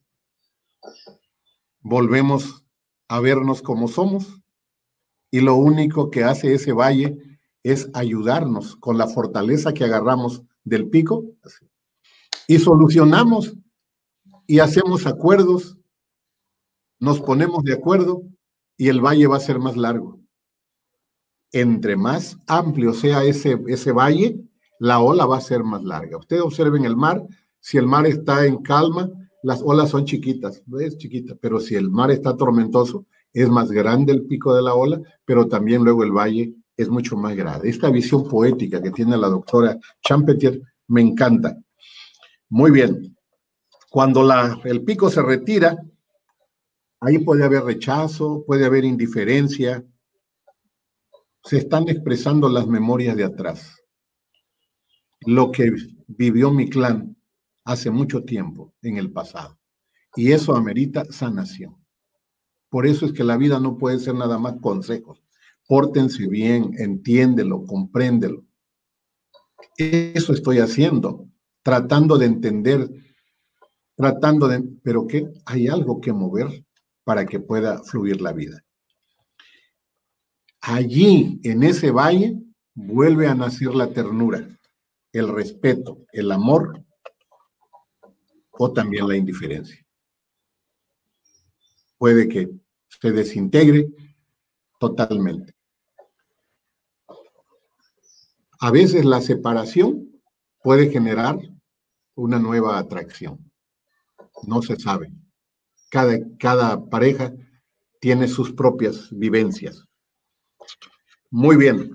volvemos a vernos como somos y lo único que hace ese valle es ayudarnos con la fortaleza que agarramos del pico y solucionamos y hacemos acuerdos, nos ponemos de acuerdo y el valle va a ser más largo. Entre más amplio sea ese, ese valle, la ola va a ser más larga. Ustedes observen el mar, si el mar está en calma, las olas son chiquitas, no es chiquita, pero si el mar está tormentoso, es más grande el pico de la ola, pero también luego el valle es mucho más grande. Esta visión poética que tiene la doctora Champetier me encanta. Muy bien. Cuando la, el pico se retira, ahí puede haber rechazo, puede haber indiferencia. Se están expresando las memorias de atrás. Lo que vivió mi clan hace mucho tiempo en el pasado. Y eso amerita sanación. Por eso es que la vida no puede ser nada más consejos. Pórtense bien, entiéndelo, compréndelo. Eso estoy haciendo, tratando de entender, tratando de... ¿Pero qué? Hay algo que mover para que pueda fluir la vida. Allí, en ese valle, vuelve a nacer la ternura, el respeto, el amor o también la indiferencia. Puede que se desintegre totalmente. A veces la separación puede generar una nueva atracción. No se sabe. Cada, cada pareja tiene sus propias vivencias. Muy bien.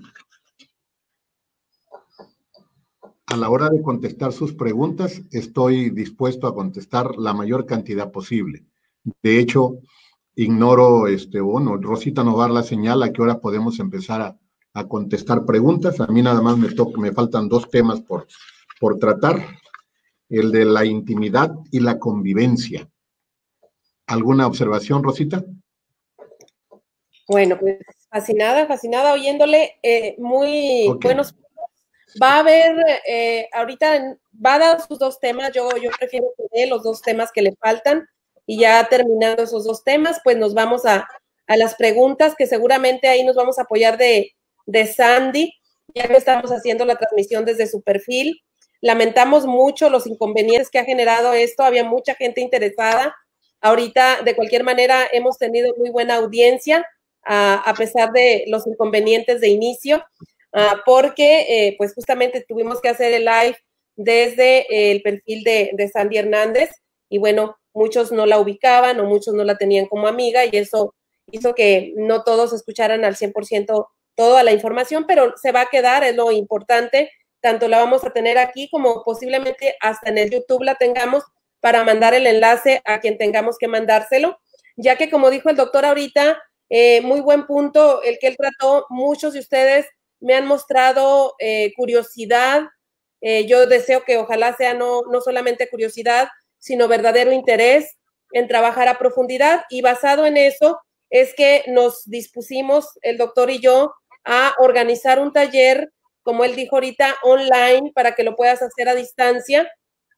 A la hora de contestar sus preguntas, estoy dispuesto a contestar la mayor cantidad posible. De hecho, ignoro, este, bueno, Rosita nos va a dar la señal a qué hora podemos empezar a, a contestar preguntas. A mí nada más me, toca, me faltan dos temas por, por tratar, el de la intimidad y la convivencia. ¿Alguna observación, Rosita? Bueno, pues fascinada, fascinada oyéndole, eh, muy okay. Buenos. Va a haber, eh, ahorita va a dar sus dos temas, yo, yo prefiero que dé los dos temas que le faltan, y ya terminando esos dos temas, pues nos vamos a, a las preguntas, que seguramente ahí nos vamos a apoyar de, de Sandy, ya que estamos haciendo la transmisión desde su perfil. Lamentamos mucho los inconvenientes que ha generado esto, había mucha gente interesada. Ahorita, de cualquier manera, hemos tenido muy buena audiencia, a, a pesar de los inconvenientes de inicio. Uh, porque eh, pues justamente tuvimos que hacer el live desde eh, el perfil de, de Sandy Hernández y bueno, muchos no la ubicaban o muchos no la tenían como amiga y eso hizo que no todos escucharan al cien por ciento toda la información, pero se va a quedar, es lo importante, tanto la vamos a tener aquí como posiblemente hasta en el YouTube la tengamos para mandar el enlace a quien tengamos que mandárselo, ya que como dijo el doctor ahorita, eh, muy buen punto el que él trató, muchos de ustedes me han mostrado eh, curiosidad Eh, yo deseo que ojalá sea no, no solamente curiosidad, sino verdadero interés en trabajar a profundidad, y basado en eso es que nos dispusimos, el doctor y yo, a organizar un taller, como él dijo ahorita, online, para que lo puedas hacer a distancia,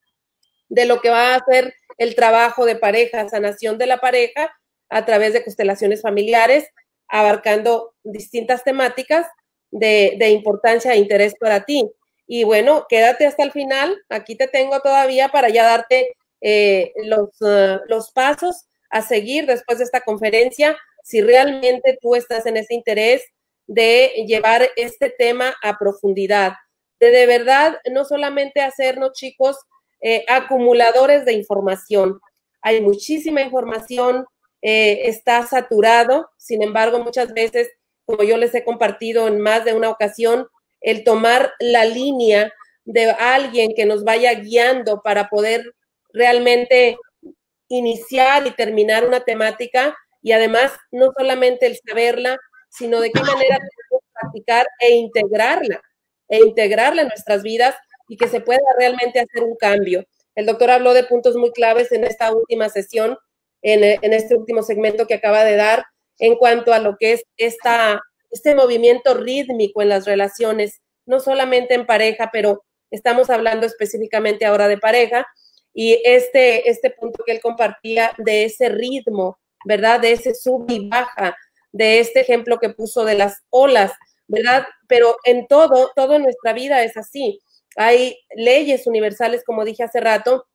de lo que va a ser el trabajo de pareja, sanación de la pareja a través de constelaciones familiares, abarcando distintas temáticas de, de importancia e interés para ti. Y bueno, quédate hasta el final, aquí te tengo todavía para ya darte eh, los, uh, los pasos a seguir después de esta conferencia, si realmente tú estás en ese interés de llevar este tema a profundidad, de de verdad no solamente hacernos, chicos, eh, acumuladores de información. Hay muchísima información, eh, está saturado, sin embargo, muchas veces, como yo les he compartido en más de una ocasión, el tomar la línea de alguien que nos vaya guiando para poder realmente iniciar y terminar una temática, y además no solamente el saberla, sino de qué manera podemos practicar e integrarla, e integrarla en nuestras vidas y que se pueda realmente hacer un cambio. El doctor habló de puntos muy claves en esta última sesión, en, en este último segmento que acaba de dar, en cuanto a lo que es esta, este movimiento rítmico en las relaciones, no solamente en pareja, pero estamos hablando específicamente ahora de pareja, y este, este punto que él compartía de ese ritmo, ¿verdad? De ese sub y baja, de este ejemplo que puso de las olas, ¿verdad? Pero en todo, todo en nuestra vida es así. Hay leyes universales, como dije hace rato,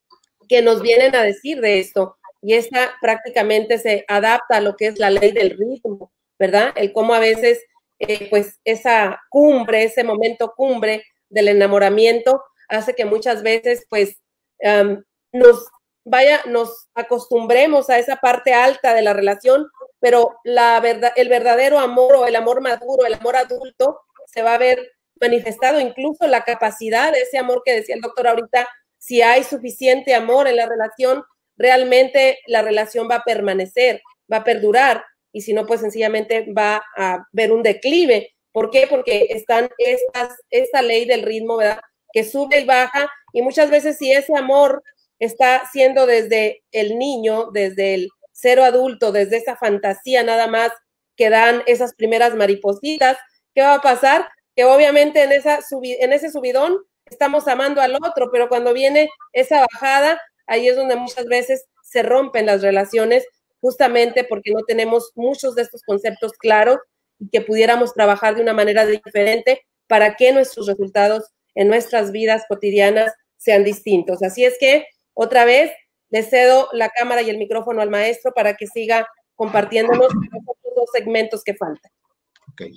que nos vienen a decir de esto, y esta prácticamente se adapta a lo que es la ley del ritmo, ¿verdad? El cómo a veces, eh, pues, esa cumbre, ese momento cumbre del enamoramiento hace que muchas veces, pues, um, nos vaya, nos acostumbremos a esa parte alta de la relación, pero la verdad, el verdadero amor o el amor maduro, el amor adulto, se va a ver manifestado incluso la capacidad de ese amor que decía el doctor ahorita. Si hay suficiente amor en la relación, realmente la relación va a permanecer, va a perdurar, y si no, pues sencillamente va a haber un declive. ¿Por qué? Porque están estas, esta ley del ritmo, ¿verdad? Que sube y baja, y muchas veces si ese amor está siendo desde el niño, desde el cero adulto, desde esa fantasía nada más que dan esas primeras maripositas, ¿qué va a pasar? Que obviamente en, esa subi en ese subidón estamos amando al otro, pero cuando viene esa bajada, ahí es donde muchas veces se rompen las relaciones, justamente porque no tenemos muchos de estos conceptos claros y que pudiéramos trabajar de una manera diferente para que nuestros resultados en nuestras vidas cotidianas sean distintos. Así es que, otra vez, le cedo la cámara y el micrófono al maestro para que siga compartiéndonos los dos segmentos que faltan. Okay.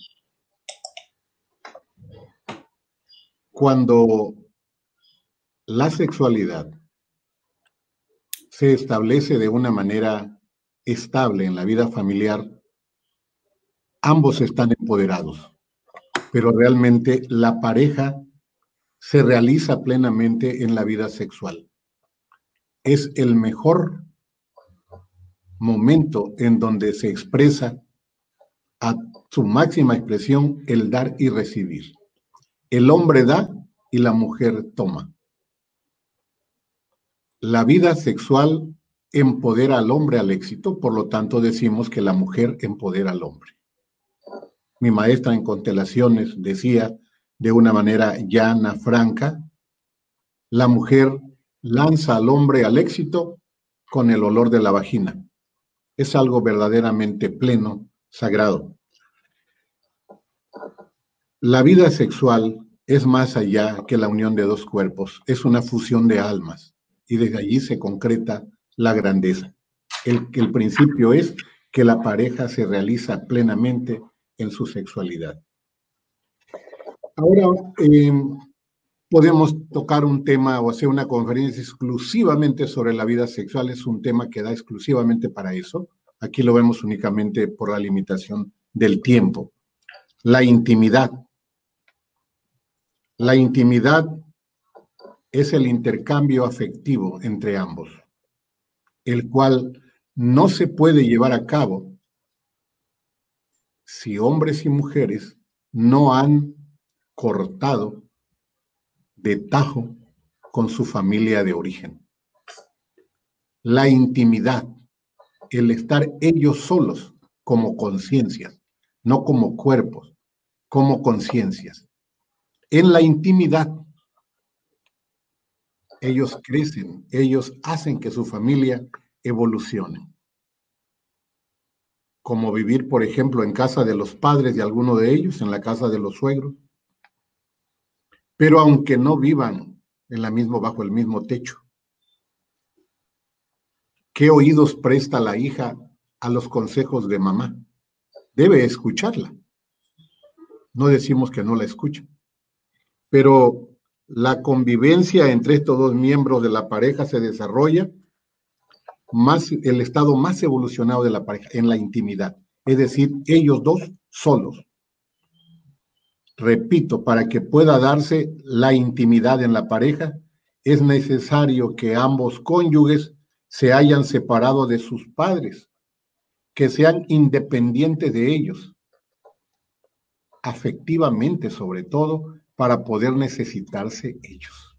Cuando la sexualidad se establece de una manera estable en la vida familiar, ambos están empoderados, pero realmente la pareja se realiza plenamente en la vida sexual. Es el mejor momento en donde se expresa a su máxima expresión el dar y recibir. El hombre da y la mujer toma. La vida sexual empodera al hombre al éxito, por lo tanto decimos que la mujer empodera al hombre. Mi maestra en constelaciones decía de una manera llana, franca, la mujer lanza al hombre al éxito con el olor de la vagina. Es algo verdaderamente pleno, sagrado. La vida sexual es más allá que la unión de dos cuerpos, es una fusión de almas, y desde allí se concreta la grandeza. El, el principio es que la pareja se realiza plenamente en su sexualidad. Ahora eh, podemos tocar un tema o hacer una conferencia exclusivamente sobre la vida sexual, es un tema que da exclusivamente para eso. Aquí lo vemos únicamente por la limitación del tiempo. La intimidad. La intimidad es el intercambio afectivo entre ambos, el cual no se puede llevar a cabo si hombres y mujeres no han cortado de tajo con su familia de origen. La intimidad, el estar ellos solos como conciencias, no como cuerpos, como conciencias. En la intimidad, ellos crecen, ellos hacen que su familia evolucione. Como vivir, por ejemplo, en casa de los padres de alguno de ellos, en la casa de los suegros. Pero aunque no vivan en la mismo, bajo el mismo techo, ¿qué oídos presta la hija a los consejos de mamá? Debe escucharla. No decimos que no la escucha. Pero la convivencia entre estos dos miembros de la pareja se desarrolla más, el estado más evolucionado de la pareja, en la intimidad. Es decir, ellos dos solos. Repito, para que pueda darse la intimidad en la pareja, es necesario que ambos cónyuges se hayan separado de sus padres, que sean independientes de ellos, afectivamente sobre todo, para poder necesitarse ellos.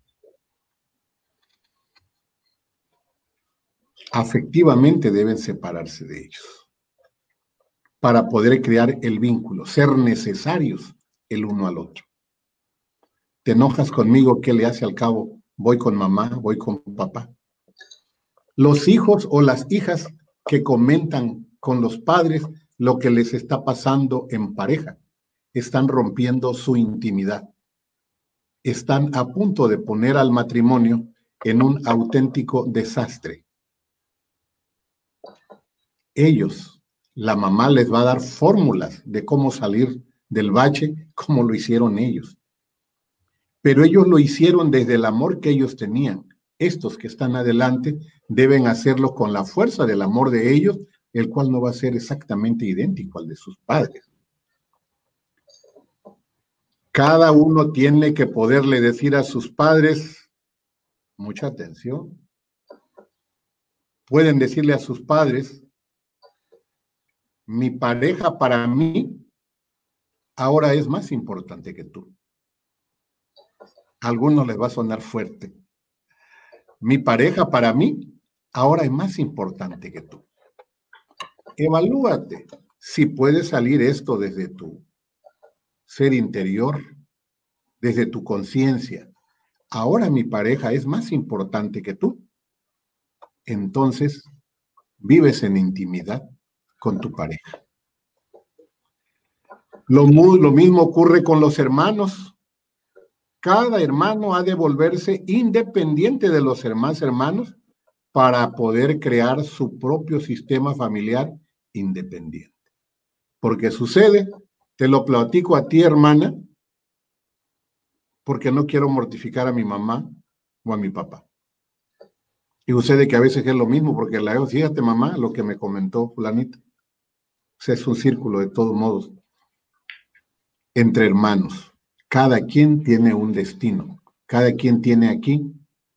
Afectivamente deben separarse de ellos, para poder crear el vínculo, ser necesarios el uno al otro. ¿Te enojas conmigo? ¿Qué le hace al cabo? Voy con mamá, voy con papá. Los hijos o las hijas que comentan con los padres lo que les está pasando en pareja, están rompiendo su intimidad. Están a punto de poner al matrimonio en un auténtico desastre. Ellos, la mamá les va a dar fórmulas de cómo salir del bache, como lo hicieron ellos. Pero ellos lo hicieron desde el amor que ellos tenían. Estos que están adelante deben hacerlo con la fuerza del amor de ellos, el cual no va a ser exactamente idéntico al de sus padres. Cada uno tiene que poderle decir a sus padres, mucha atención, pueden decirle a sus padres, mi pareja para mí ahora es más importante que tú. A algunos les va a sonar fuerte. Mi pareja para mí ahora es más importante que tú. Evalúate si puede salir esto desde tu ser interior, desde tu conciencia. Ahora mi pareja es más importante que tú. Entonces, vives en intimidad con tu pareja. Lo, lo mismo ocurre con los hermanos. Cada hermano ha de volverse independiente de los demás hermanos para poder crear su propio sistema familiar independiente. Porque sucede, te lo platico a ti, hermana, porque no quiero mortificar a mi mamá o a mi papá. Y sucede que a veces es lo mismo, porque la digo, fíjate mamá, lo que me comentó fulanita. O sea, es un círculo de todos modos. Entre hermanos. Cada quien tiene un destino. Cada quien tiene aquí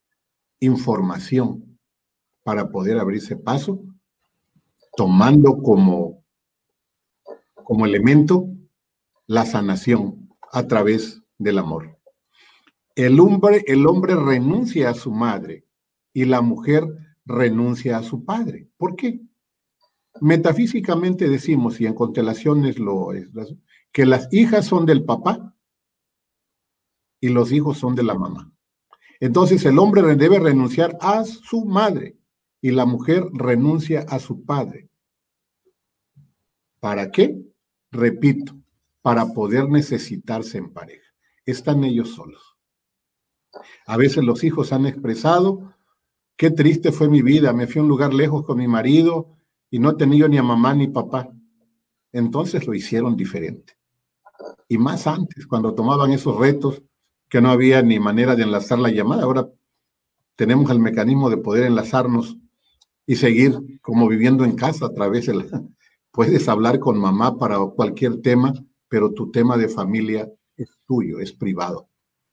información para poder abrirse paso, tomando como, como elemento la sanación a través del amor. El hombre, el hombre renuncia a su madre y la mujer renuncia a su padre. ¿Por qué? Metafísicamente decimos, y en constelaciones lo es, que las hijas son del papá y los hijos son de la mamá. Entonces el hombre debe renunciar a su madre y la mujer renuncia a su padre. ¿Para qué? Repito, para poder necesitarse en pareja. Están ellos solos. A veces los hijos han expresado, qué triste fue mi vida, me fui a un lugar lejos con mi marido y no he tenido ni a mamá ni papá. Entonces lo hicieron diferente. Y más antes, cuando tomaban esos retos, que no había ni manera de enlazar la llamada. Ahora tenemos el mecanismo de poder enlazarnos y seguir como viviendo en casa a través de la... Puedes hablar con mamá para cualquier tema, pero tu tema de familia es tuyo, es privado.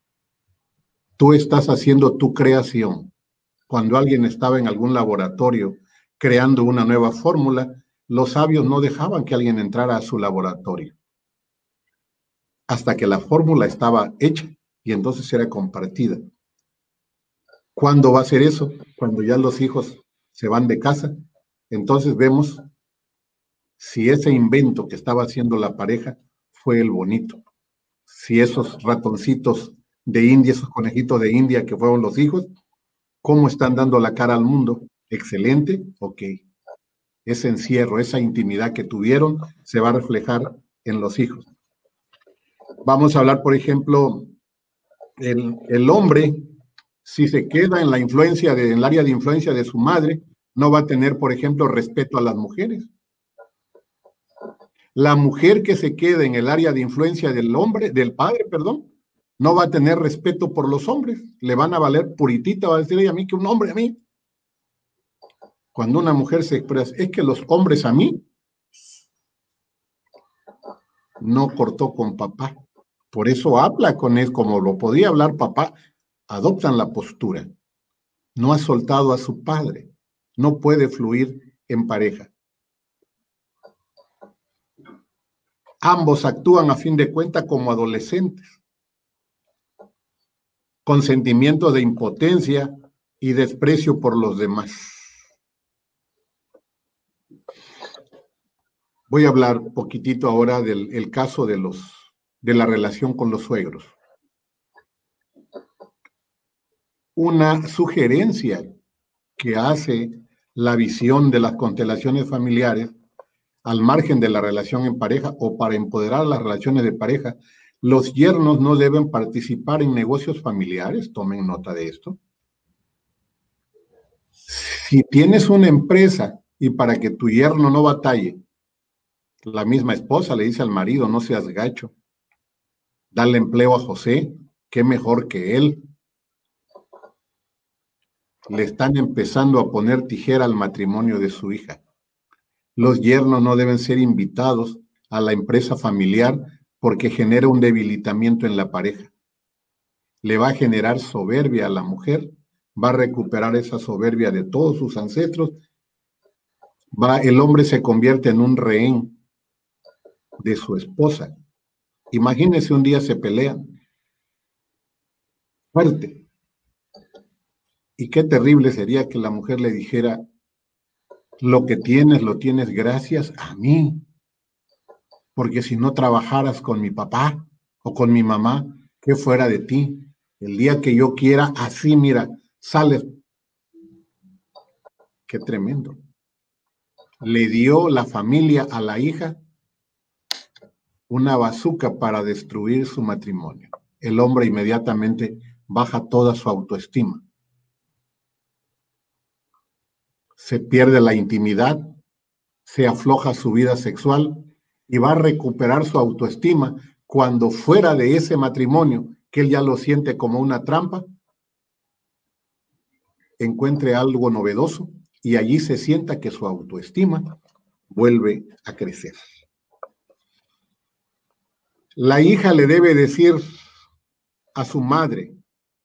Tú estás haciendo tu creación. Cuando alguien estaba en algún laboratorio creando una nueva fórmula, los sabios no dejaban que alguien entrara a su laboratorio hasta que la fórmula estaba hecha y entonces era compartida. ¿Cuándo va a ser eso? Cuando ya los hijos se van de casa. Entonces vemos si ese invento que estaba haciendo la pareja fue el bonito. Si esos ratoncitos de India, esos conejitos de India que fueron los hijos, ¿cómo están dando la cara al mundo? Excelente, ok. Ese encierro, esa intimidad que tuvieron, se va a reflejar en los hijos. Vamos a hablar, por ejemplo, el, el hombre, si se queda en la influencia, de, en el área de influencia de su madre, no va a tener, por ejemplo, respeto a las mujeres. La mujer que se queda en el área de influencia del hombre, del padre, perdón, no va a tener respeto por los hombres. Le van a valer puritita, va a decir ella a mí que un hombre a mí. Cuando una mujer se expresa, es que los hombres a mí no cortó con papá. Por eso habla con él, como lo podía hablar papá, adoptan la postura. No ha soltado a su padre. No puede fluir en pareja. Ambos actúan a fin de cuentas como adolescentes, con sentimientos de impotencia y desprecio por los demás. Voy a hablar un poquitito ahora del el caso de, los, de la relación con los suegros. Una sugerencia que hace la visión de las constelaciones familiares, al margen de la relación en pareja o para empoderar las relaciones de pareja, los yernos no deben participar en negocios familiares, tomen nota de esto. Si tienes una empresa y para que tu yerno no batalle, la misma esposa le dice al marido, no seas gacho, dale empleo a José, qué mejor que él. Le están empezando a poner tijera al matrimonio de su hija. Los yernos no deben ser invitados a la empresa familiar porque genera un debilitamiento en la pareja. Le va a generar soberbia a la mujer, va a recuperar esa soberbia de todos sus ancestros. Va, el hombre se convierte en un rehén de su esposa. Imagínense un día se pelean. Fuerte. Y qué terrible sería que la mujer le dijera, lo que tienes, lo tienes gracias a mí. Porque si no trabajaras con mi papá o con mi mamá, ¿qué fuera de ti? El día que yo quiera, así, mira, sales. Qué tremendo. Le dio la familia a la hija una bazuca para destruir su matrimonio. El hombre inmediatamente baja toda su autoestima. Se pierde la intimidad, se afloja su vida sexual y va a recuperar su autoestima cuando fuera de ese matrimonio, que él ya lo siente como una trampa, encuentre algo novedoso y allí se sienta que su autoestima vuelve a crecer. La hija le debe decir a su madre,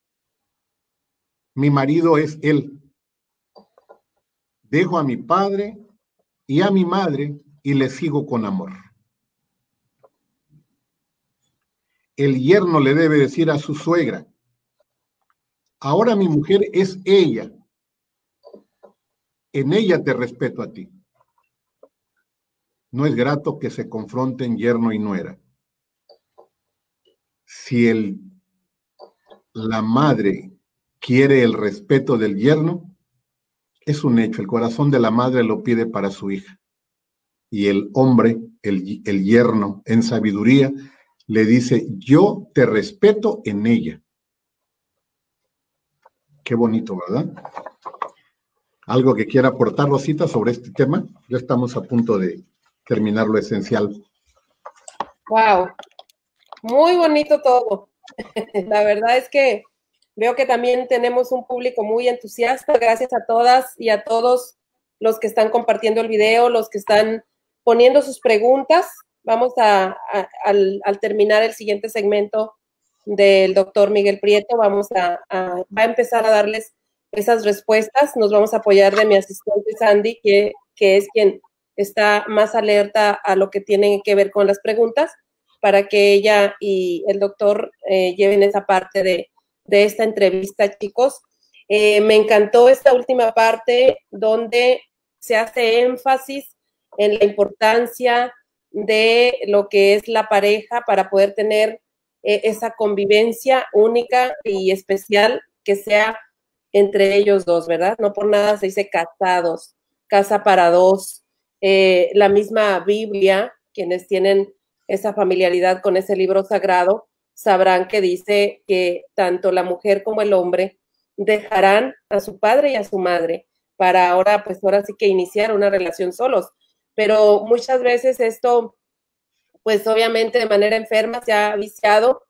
mi marido es él. Dejo a mi padre y a mi madre y le sigo con amor. El yerno le debe decir a su suegra, ahora mi mujer es ella. En ella te respeto a ti. No es grato que se confronten yerno y nuera. Si el, la madre quiere el respeto del yerno, es un hecho, el corazón de la madre lo pide para su hija. Y el hombre, el, el yerno, en sabiduría, le dice, yo te respeto en ella. Qué bonito, ¿verdad? ¿Algo que quiera aportar, Rosita, sobre este tema? Ya estamos a punto de terminar lo esencial. Wow, muy bonito todo. La verdad es que veo que también tenemos un público muy entusiasta. Gracias a todas y a todos los que están compartiendo el video, los que están poniendo sus preguntas. Vamos a, a al, al terminar el siguiente segmento del doctor Miguel Prieto, vamos a, a, va a empezar a darles esas respuestas. Nos vamos a apoyar de mi asistente Sandy, que, que es quien está más alerta a lo que tiene que ver con las preguntas. para que ella y el doctor eh, lleven esa parte de, de esta entrevista, chicos. Eh, me encantó esta última parte donde se hace énfasis en la importancia de lo que es la pareja para poder tener eh, esa convivencia única y especial que sea entre ellos dos, ¿verdad? No por nada se dice casados, casa para dos. Eh, la misma Biblia, quienes tienen esa familiaridad con ese libro sagrado, sabrán que dice que tanto la mujer como el hombre dejarán a su padre y a su madre para ahora, pues ahora sí que iniciar una relación solos. Pero muchas veces esto, pues obviamente de manera enferma se ha viciado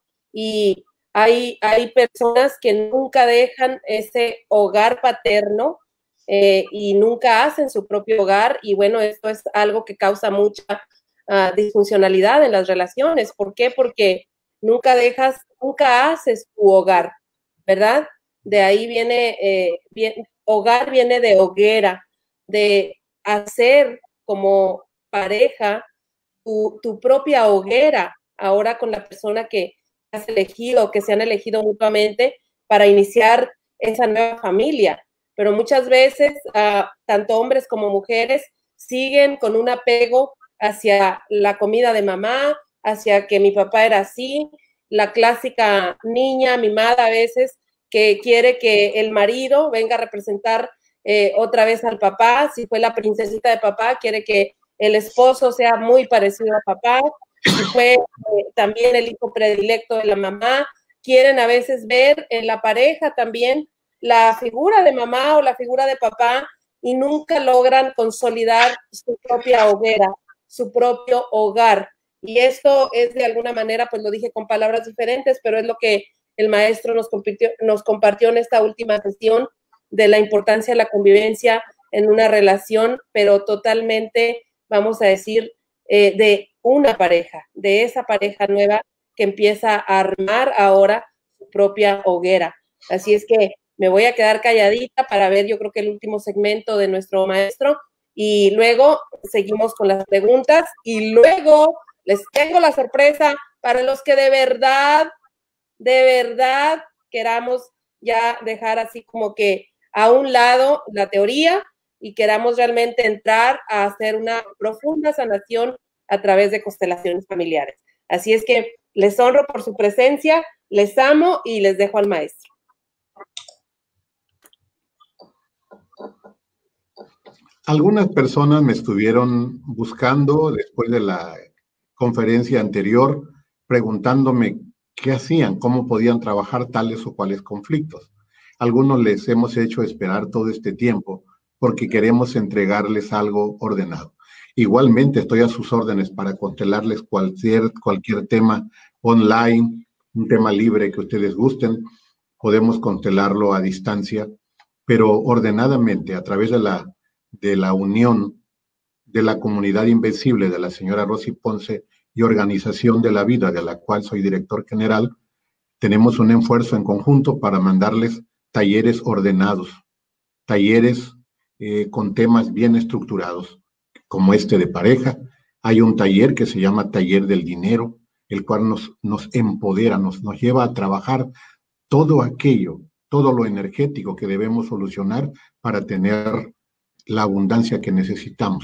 y hay, hay personas que nunca dejan ese hogar paterno eh, y nunca hacen su propio hogar, y bueno, esto es algo que causa mucha uh, disfuncionalidad en las relaciones. ¿Por qué? Porque nunca dejas, nunca haces tu hogar, ¿verdad? De ahí viene, eh, viene hogar viene de hoguera, de hacer como pareja tu, tu propia hoguera, ahora con la persona que has elegido, que se han elegido mutuamente para iniciar esa nueva familia. Pero muchas veces, uh, tanto hombres como mujeres siguen con un apego hacia la comida de mamá, hacia que mi papá era así, la clásica niña mimada a veces que quiere que el marido venga a representar eh, otra vez al papá. Si fue la princesita de papá, quiere que el esposo sea muy parecido a papá. Si fue eh, también el hijo predilecto de la mamá, quieren a veces ver en la pareja también la figura de mamá o la figura de papá, y nunca logran consolidar su propia hoguera, su propio hogar. Y esto es de alguna manera, pues lo dije con palabras diferentes, pero es lo que el maestro nos compartió, nos compartió en esta última sesión, de la importancia de la convivencia en una relación, pero totalmente, vamos a decir, eh, de una pareja, de esa pareja nueva que empieza a armar ahora su propia hoguera. Así es que me voy a quedar calladita para ver, yo creo que el último segmento de nuestro maestro, y luego seguimos con las preguntas, y luego les tengo la sorpresa para los que de verdad, de verdad queramos ya dejar así como que a un lado la teoría y queramos realmente entrar a hacer una profunda sanación a través de constelaciones familiares. Así es que les honro por su presencia, les amo y les dejo al maestro. Algunas personas me estuvieron buscando después de la conferencia anterior, preguntándome qué hacían, cómo podían trabajar tales o cuales conflictos. Algunos les hemos hecho esperar todo este tiempo porque queremos entregarles algo ordenado. Igualmente estoy a sus órdenes para constelarles cualquier, cualquier tema online, un tema libre que ustedes gusten. Podemos constelarlo a distancia, pero ordenadamente a través de la, de la unión de la comunidad invencible de la señora Rosy Ponce y Organización de la Vida, de la cual soy director general. Tenemos un esfuerzo en conjunto para mandarles talleres ordenados, talleres eh, con temas bien estructurados, como este de pareja. Hay un taller que se llama Taller del Dinero, el cual nos, nos empodera, nos, nos lleva a trabajar todo aquello, todo lo energético que debemos solucionar para tener la abundancia que necesitamos.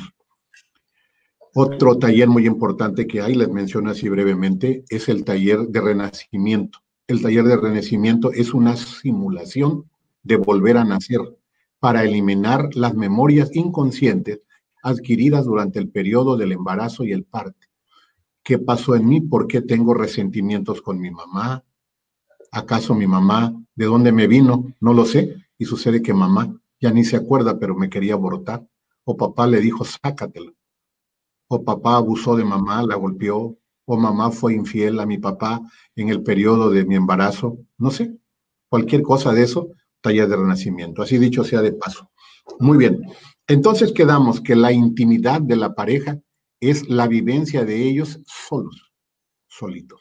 Otro taller muy importante que hay, les menciono así brevemente, es el taller de renacimiento. El taller de renacimiento es una simulación de volver a nacer para eliminar las memorias inconscientes adquiridas durante el periodo del embarazo y el parto. ¿Qué pasó en mí? ¿Por qué tengo resentimientos con mi mamá? ¿Acaso mi mamá de dónde me vino? No lo sé. Y sucede que mamá ya ni se acuerda, pero me quería abortar. O papá le dijo, sácatelo. O papá abusó de mamá, la golpeó, o mamá fue infiel a mi papá en el periodo de mi embarazo, no sé, cualquier cosa de eso, taller de renacimiento, así dicho sea de paso. Muy bien, entonces quedamos que la intimidad de la pareja es la vivencia de ellos solos, solitos.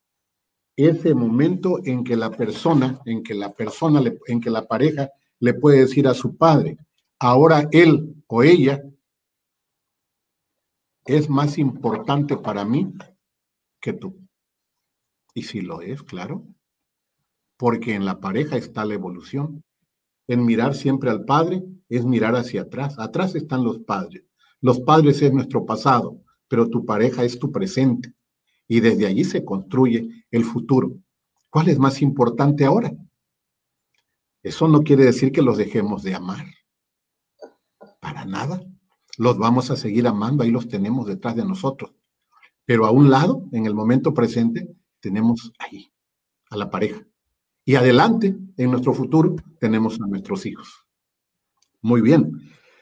Ese momento en que la persona, en que la persona, en que la pareja le puede decir a su padre, ahora él o ella es más importante para mí que tú. Y sí lo es, claro, porque en la pareja está la evolución. En mirar siempre al padre es mirar hacia atrás. Atrás están los padres. Los padres es nuestro pasado, pero tu pareja es tu presente. Y desde allí se construye el futuro. ¿Cuál es más importante ahora? Eso no quiere decir que los dejemos de amar. Para nada. Los vamos a seguir amando, ahí los tenemos detrás de nosotros. Pero a un lado, en el momento presente, tenemos ahí a la pareja. Y adelante, en nuestro futuro, tenemos a nuestros hijos. Muy bien.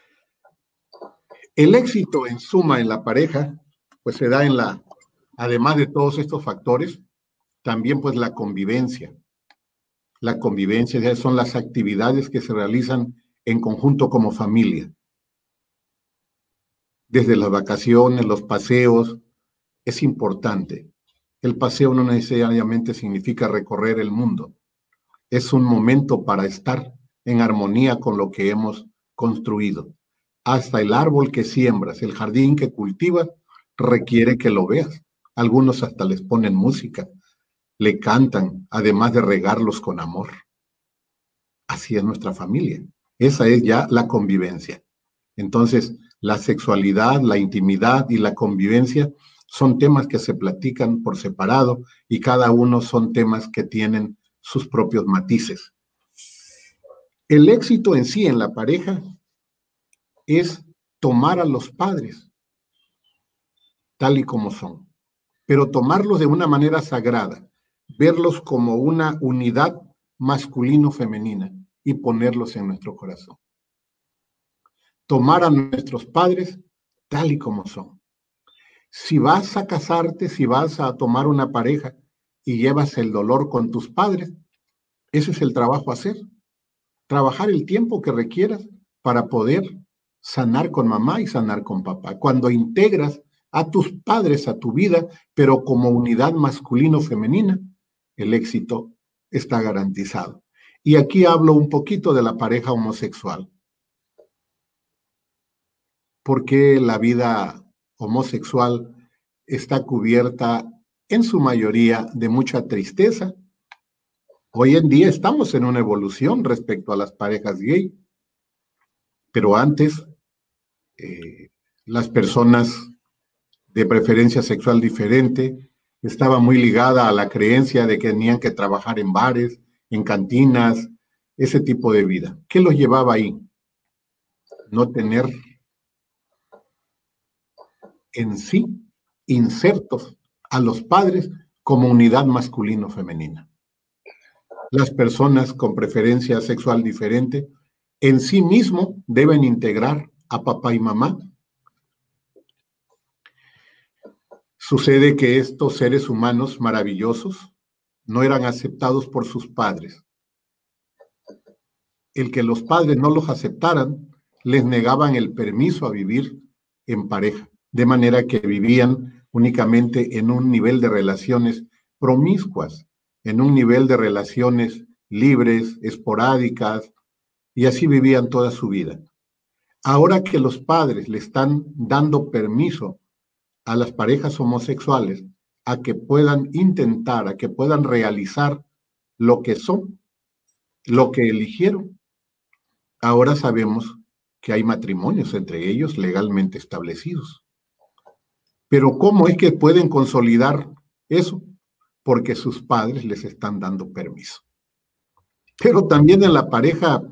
El éxito en suma en la pareja, pues se da en la, además de todos estos factores, también pues la convivencia. La convivencia son las actividades que se realizan en conjunto como familia. Desde las vacaciones, los paseos, es importante. El paseo no necesariamente significa recorrer el mundo. Es un momento para estar en armonía con lo que hemos construido. Hasta el árbol que siembras, el jardín que cultivas, requiere que lo veas. Algunos hasta les ponen música, le cantan, además de regarlos con amor. Así es nuestra familia. Esa es ya la convivencia. Entonces, la sexualidad, la intimidad y la convivencia son temas que se platican por separado y cada uno son temas que tienen sus propios matices. El éxito en sí en la pareja es tomar a los padres tal y como son, pero tomarlos de una manera sagrada, verlos como una unidad masculino-femenina y ponerlos en nuestro corazón. Tomar a nuestros padres tal y como son. Si vas a casarte, si vas a tomar una pareja y llevas el dolor con tus padres, ese es el trabajo a hacer. Trabajar el tiempo que requieras para poder sanar con mamá y sanar con papá. Cuando integras a tus padres a tu vida, pero como unidad masculino-femenina, el éxito está garantizado. Y aquí hablo un poquito de la pareja homosexual. ¿Por qué la vida homosexual está cubierta en su mayoría de mucha tristeza? Hoy en día estamos en una evolución respecto a las parejas gay, pero antes eh, las personas de preferencia sexual diferente estaban muy ligadas a la creencia de que tenían que trabajar en bares, en cantinas, ese tipo de vida. ¿Qué los llevaba ahí? No tener en sí insertos a los padres como unidad masculino-femenina. Las personas con preferencia sexual diferente en sí mismo deben integrar a papá y mamá. Sucede que estos seres humanos maravillosos no eran aceptados por sus padres. El que los padres no los aceptaran les negaban el permiso a vivir en pareja, de manera que vivían únicamente en un nivel de relaciones promiscuas, en un nivel de relaciones libres, esporádicas, y así vivían toda su vida. Ahora que los padres le están dando permiso a las parejas homosexuales a que puedan intentar, a que puedan realizar lo que son, lo que eligieron, ahora sabemos que hay matrimonios entre ellos legalmente establecidos. Pero ¿cómo es que pueden consolidar eso? Porque sus padres les están dando permiso. Pero también en la pareja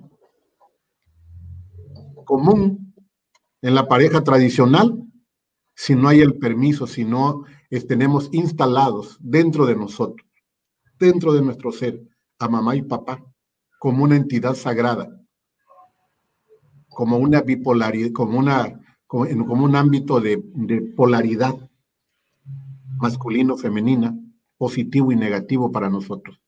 común, en la pareja tradicional, si no hay el permiso, si no tenemos instalados dentro de nosotros, dentro de nuestro ser, a mamá y papá, como una entidad sagrada, como una bipolaridad, como, una, como, como un ámbito de, de polaridad masculino-femenina, positivo y negativo para nosotros.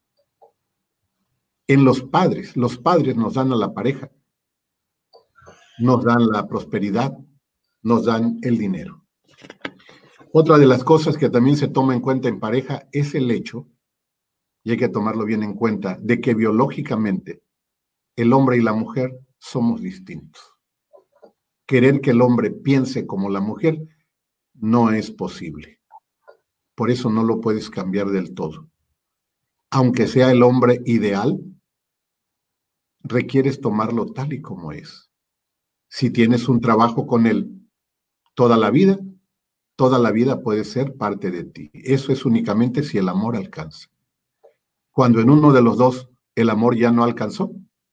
En los padres, los padres nos dan a la pareja, nos dan la prosperidad, nos dan el dinero. Otra de las cosas que también se toma en cuenta en pareja es el hecho, y hay que tomarlo bien en cuenta, de que biológicamente el hombre y la mujer somos distintos. Querer que el hombre piense como la mujer no es posible, por eso no lo puedes cambiar del todo. Aunque sea el hombre ideal, requieres tomarlo tal y como es. Si tienes un trabajo con él toda la vida, toda la vida puede ser parte de ti. Eso es únicamente si el amor alcanza. Cuando en uno de los dos el amor ya no alcanzó,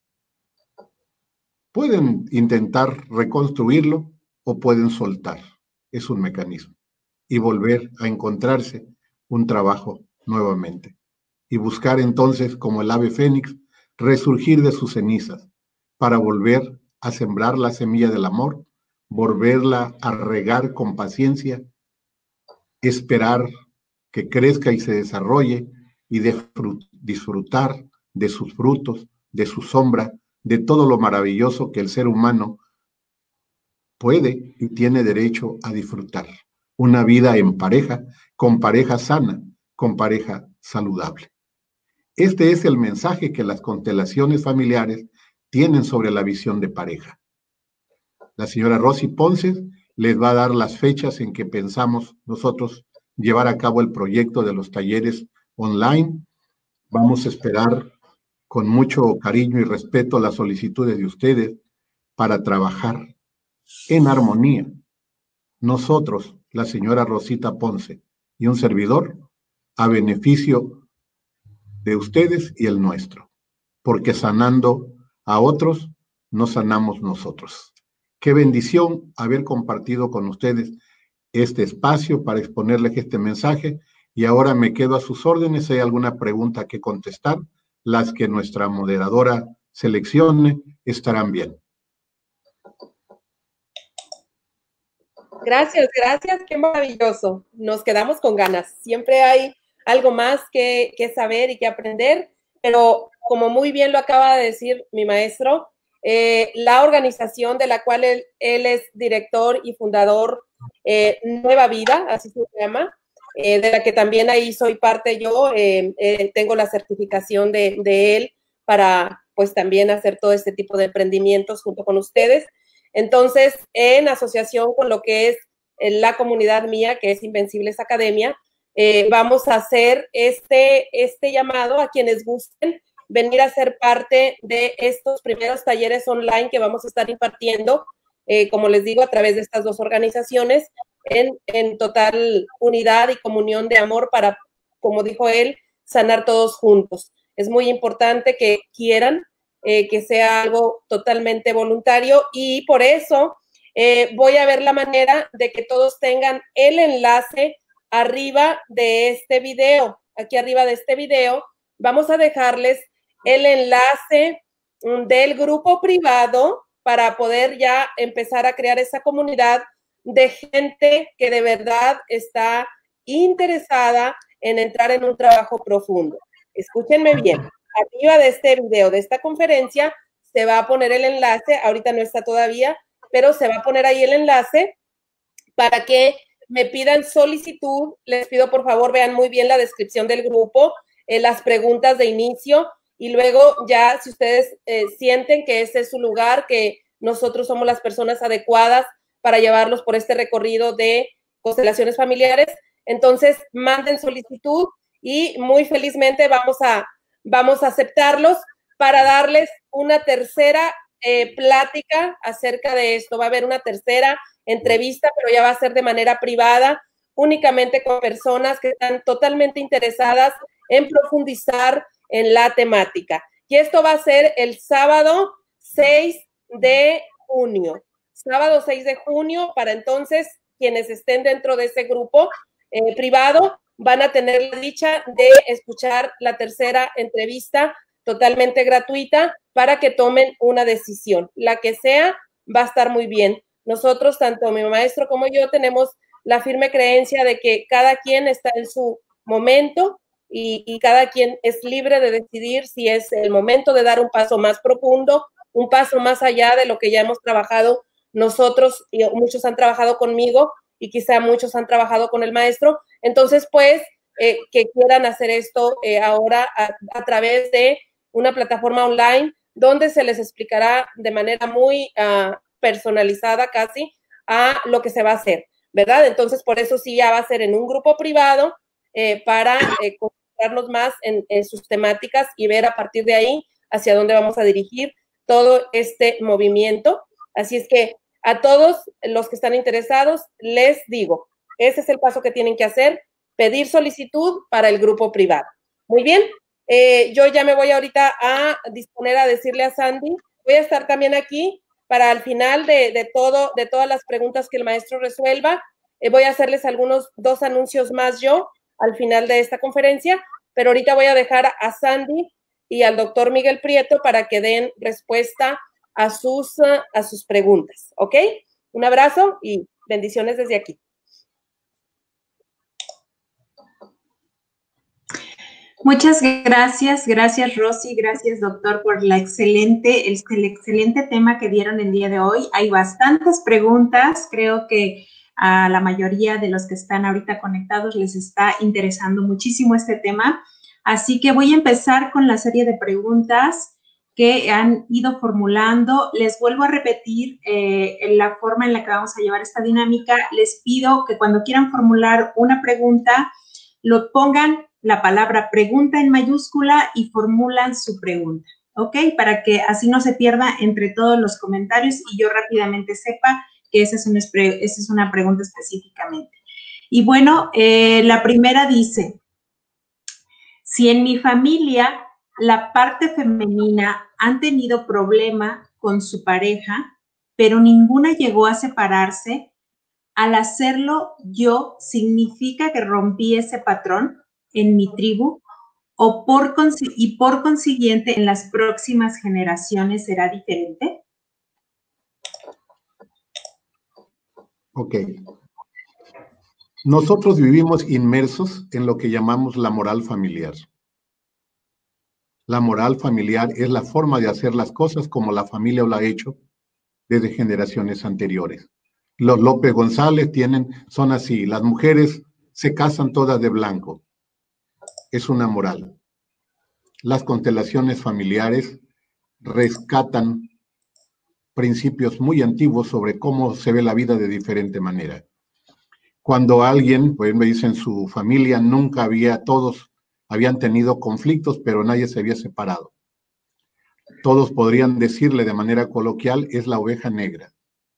pueden intentar reconstruirlo o pueden soltar. Es un mecanismo. Y volver a encontrarse un trabajo nuevamente. Y buscar entonces, como el ave fénix, resurgir de sus cenizas para volver a sembrar la semilla del amor, volverla a regar con paciencia, esperar que crezca y se desarrolle y disfrutar de sus frutos, de su sombra, de todo lo maravilloso que el ser humano puede y tiene derecho a disfrutar. Una vida en pareja, con pareja sana, con pareja saludable. Este es el mensaje que las constelaciones familiares tienen sobre la visión de pareja. La señora Rosy Ponce les va a dar las fechas en que pensamos nosotros llevar a cabo el proyecto de los talleres online. Vamos a esperar con mucho cariño y respeto las solicitudes de ustedes para trabajar en armonía. Nosotros, la señora Rosita Ponce y un servidor, a beneficio de ustedes y el nuestro, porque sanando a otros, nos sanamos nosotros. Qué bendición haber compartido con ustedes este espacio para exponerles este mensaje, y ahora me quedo a sus órdenes. Si hay alguna pregunta que contestar, las que nuestra moderadora seleccione estarán bien. Gracias, gracias, qué maravilloso. Nos quedamos con ganas. Siempre hay algo más que, que saber y que aprender, pero como muy bien lo acaba de decir mi maestro, eh, la organización de la cual él, él es director y fundador, eh, Nueva Vida, así se llama, eh, de la que también ahí soy parte yo, eh, eh, tengo la certificación de, de él para pues también hacer todo este tipo de emprendimientos junto con ustedes. Entonces, en asociación con lo que es la comunidad mía, que es Invencibles Academia, eh, vamos a hacer este, este llamado a quienes gusten venir a ser parte de estos primeros talleres online que vamos a estar impartiendo, eh, como les digo, a través de estas dos organizaciones, en, en total unidad y comunión de amor para, como dijo él, sanar todos juntos. Es muy importante que quieran, eh, que sea algo totalmente voluntario, y por eso eh, voy a ver la manera de que todos tengan el enlace arriba de este video. Aquí arriba de este video vamos a dejarles el enlace del grupo privado para poder ya empezar a crear esa comunidad de gente que de verdad está interesada en entrar en un trabajo profundo. Escúchenme bien, arriba de este video, de esta conferencia, se va a poner el enlace, ahorita no está todavía, pero se va a poner ahí el enlace para que me pidan solicitud. Les pido por favor vean muy bien la descripción del grupo, eh, las preguntas de inicio, y luego ya si ustedes eh, sienten que ese es su lugar, que nosotros somos las personas adecuadas para llevarlos por este recorrido de constelaciones familiares, entonces manden solicitud y muy felizmente vamos a, vamos a aceptarlos para darles una tercera eh, plática acerca de esto. Va a haber una tercera entrevista, pero ya va a ser de manera privada, únicamente con personas que están totalmente interesadas en profundizar en la temática. Y esto va a ser el sábado seis de junio. Sábado seis de junio, para entonces quienes estén dentro de ese grupo eh, privado van a tener la dicha de escuchar la tercera entrevista totalmente gratuita para que tomen una decisión. La que sea, va a estar muy bien. Nosotros, tanto mi maestro como yo, tenemos la firme creencia de que cada quien está en su momento y, y cada quien es libre de decidir si es el momento de dar un paso más profundo, un paso más allá de lo que ya hemos trabajado nosotros, y muchos han trabajado conmigo y quizá muchos han trabajado con el maestro. Entonces, pues, eh, que quieran hacer esto eh, ahora a, a través de una plataforma online donde se les explicará de manera muy uh, personalizada casi a lo que se va a hacer, ¿verdad? Entonces, por eso sí ya va a ser en un grupo privado eh, para eh, concentrarnos más en, en sus temáticas y ver a partir de ahí hacia dónde vamos a dirigir todo este movimiento. Así es que a todos los que están interesados, les digo, ese es el paso que tienen que hacer, pedir solicitud para el grupo privado. Muy bien, eh, yo ya me voy ahorita a disponer a decirle a Sandy, voy a estar también aquí para al final de, de, todo, de todas las preguntas que el maestro resuelva, eh, voy a hacerles algunos dos anuncios más yo al final de esta conferencia, pero ahorita voy a dejar a Sandy y al doctor Miguel Prieto para que den respuesta a sus, a sus preguntas, ¿ok? Un abrazo y bendiciones desde aquí. Muchas gracias, gracias Rosy, gracias doctor por la excelente, el, el excelente tema que dieron el día de hoy. Hay bastantes preguntas, creo que a la mayoría de los que están ahorita conectados les está interesando muchísimo este tema. Así que voy a empezar con la serie de preguntas que han ido formulando. Les vuelvo a repetir eh, la forma en la que vamos a llevar esta dinámica. Les pido que cuando quieran formular una pregunta, lo pongan la palabra pregunta en mayúscula y formulan su pregunta, ¿ok? Para que así no se pierda entre todos los comentarios y yo rápidamente sepa que esa es una, esa es una pregunta específicamente. Y bueno, eh, la primera dice, si en mi familia la parte femenina han tenido problema con su pareja, pero ninguna llegó a separarse, al hacerlo yo, ¿significa que rompí ese patrón en mi tribu? ¿O por y por consiguiente en las próximas generaciones será diferente? Ok. Nosotros vivimos inmersos en lo que llamamos la moral familiar. La moral familiar es la forma de hacer las cosas como la familia lo ha hecho desde generaciones anteriores. Los López González tienen, son así, las mujeres se casan todas de blanco. Es una moral. Las constelaciones familiares rescatan principios muy antiguos sobre cómo se ve la vida de diferente manera. Cuando alguien, pues me dicen, su familia nunca había, todos habían tenido conflictos, pero nadie se había separado. Todos podrían decirle de manera coloquial, es la oveja negra.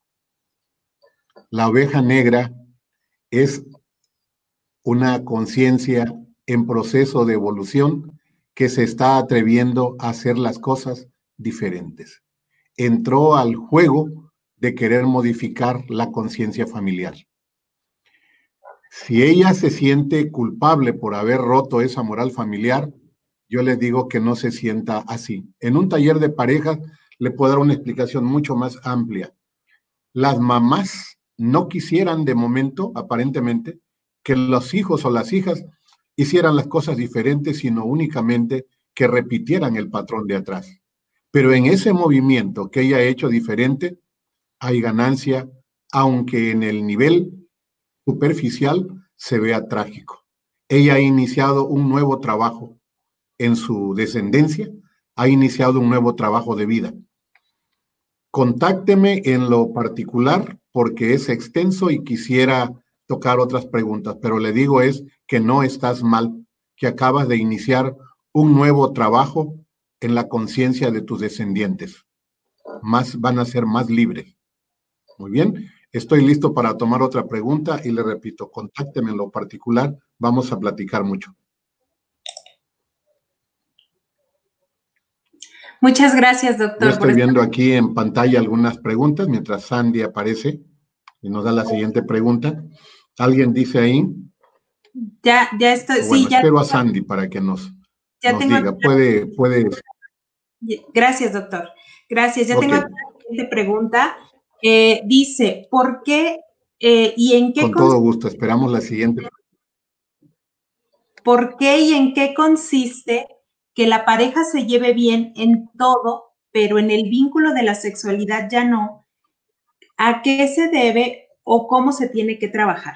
La oveja negra es una conciencia en proceso de evolución que se está atreviendo a hacer las cosas diferentes. Entró al juego de querer modificar la conciencia familiar. Si ella se siente culpable por haber roto esa moral familiar, yo les digo que no se sienta así. En un taller de parejas le puedo dar una explicación mucho más amplia. Las mamás no quisieran de momento, aparentemente, que los hijos o las hijas hicieran las cosas diferentes, sino únicamente que repitieran el patrón de atrás. Pero en ese movimiento que ella ha hecho diferente, hay ganancia, aunque en el nivel superficial se vea trágico. Ella ha iniciado un nuevo trabajo en su descendencia, ha iniciado un nuevo trabajo de vida. Contácteme en lo particular porque es extenso y quisiera tocar otras preguntas, pero le digo es que no estás mal, que acabas de iniciar un nuevo trabajo en la conciencia de tus descendientes. Más, van a ser más libres. Muy bien, estoy listo para tomar otra pregunta y le repito, contácteme en lo particular, vamos a platicar mucho. Muchas gracias, doctor. Yo estoy viendo aquí en pantalla algunas preguntas mientras Sandy aparece y nos da la siguiente pregunta. ¿Alguien dice ahí? Ya, ya estoy, bueno, sí, ya. Espero a Sandy para que nos, ya nos tengo diga. Puede, puede. Gracias, doctor. Gracias. Ya Okay. tengo la siguiente pregunta. Eh, dice, ¿por qué eh, y en qué Con todo gusto, esperamos la siguiente. ¿Por qué y en qué consiste que la pareja se lleve bien en todo, pero en el vínculo de la sexualidad ya no? ¿A qué se debe o cómo se tiene que trabajar?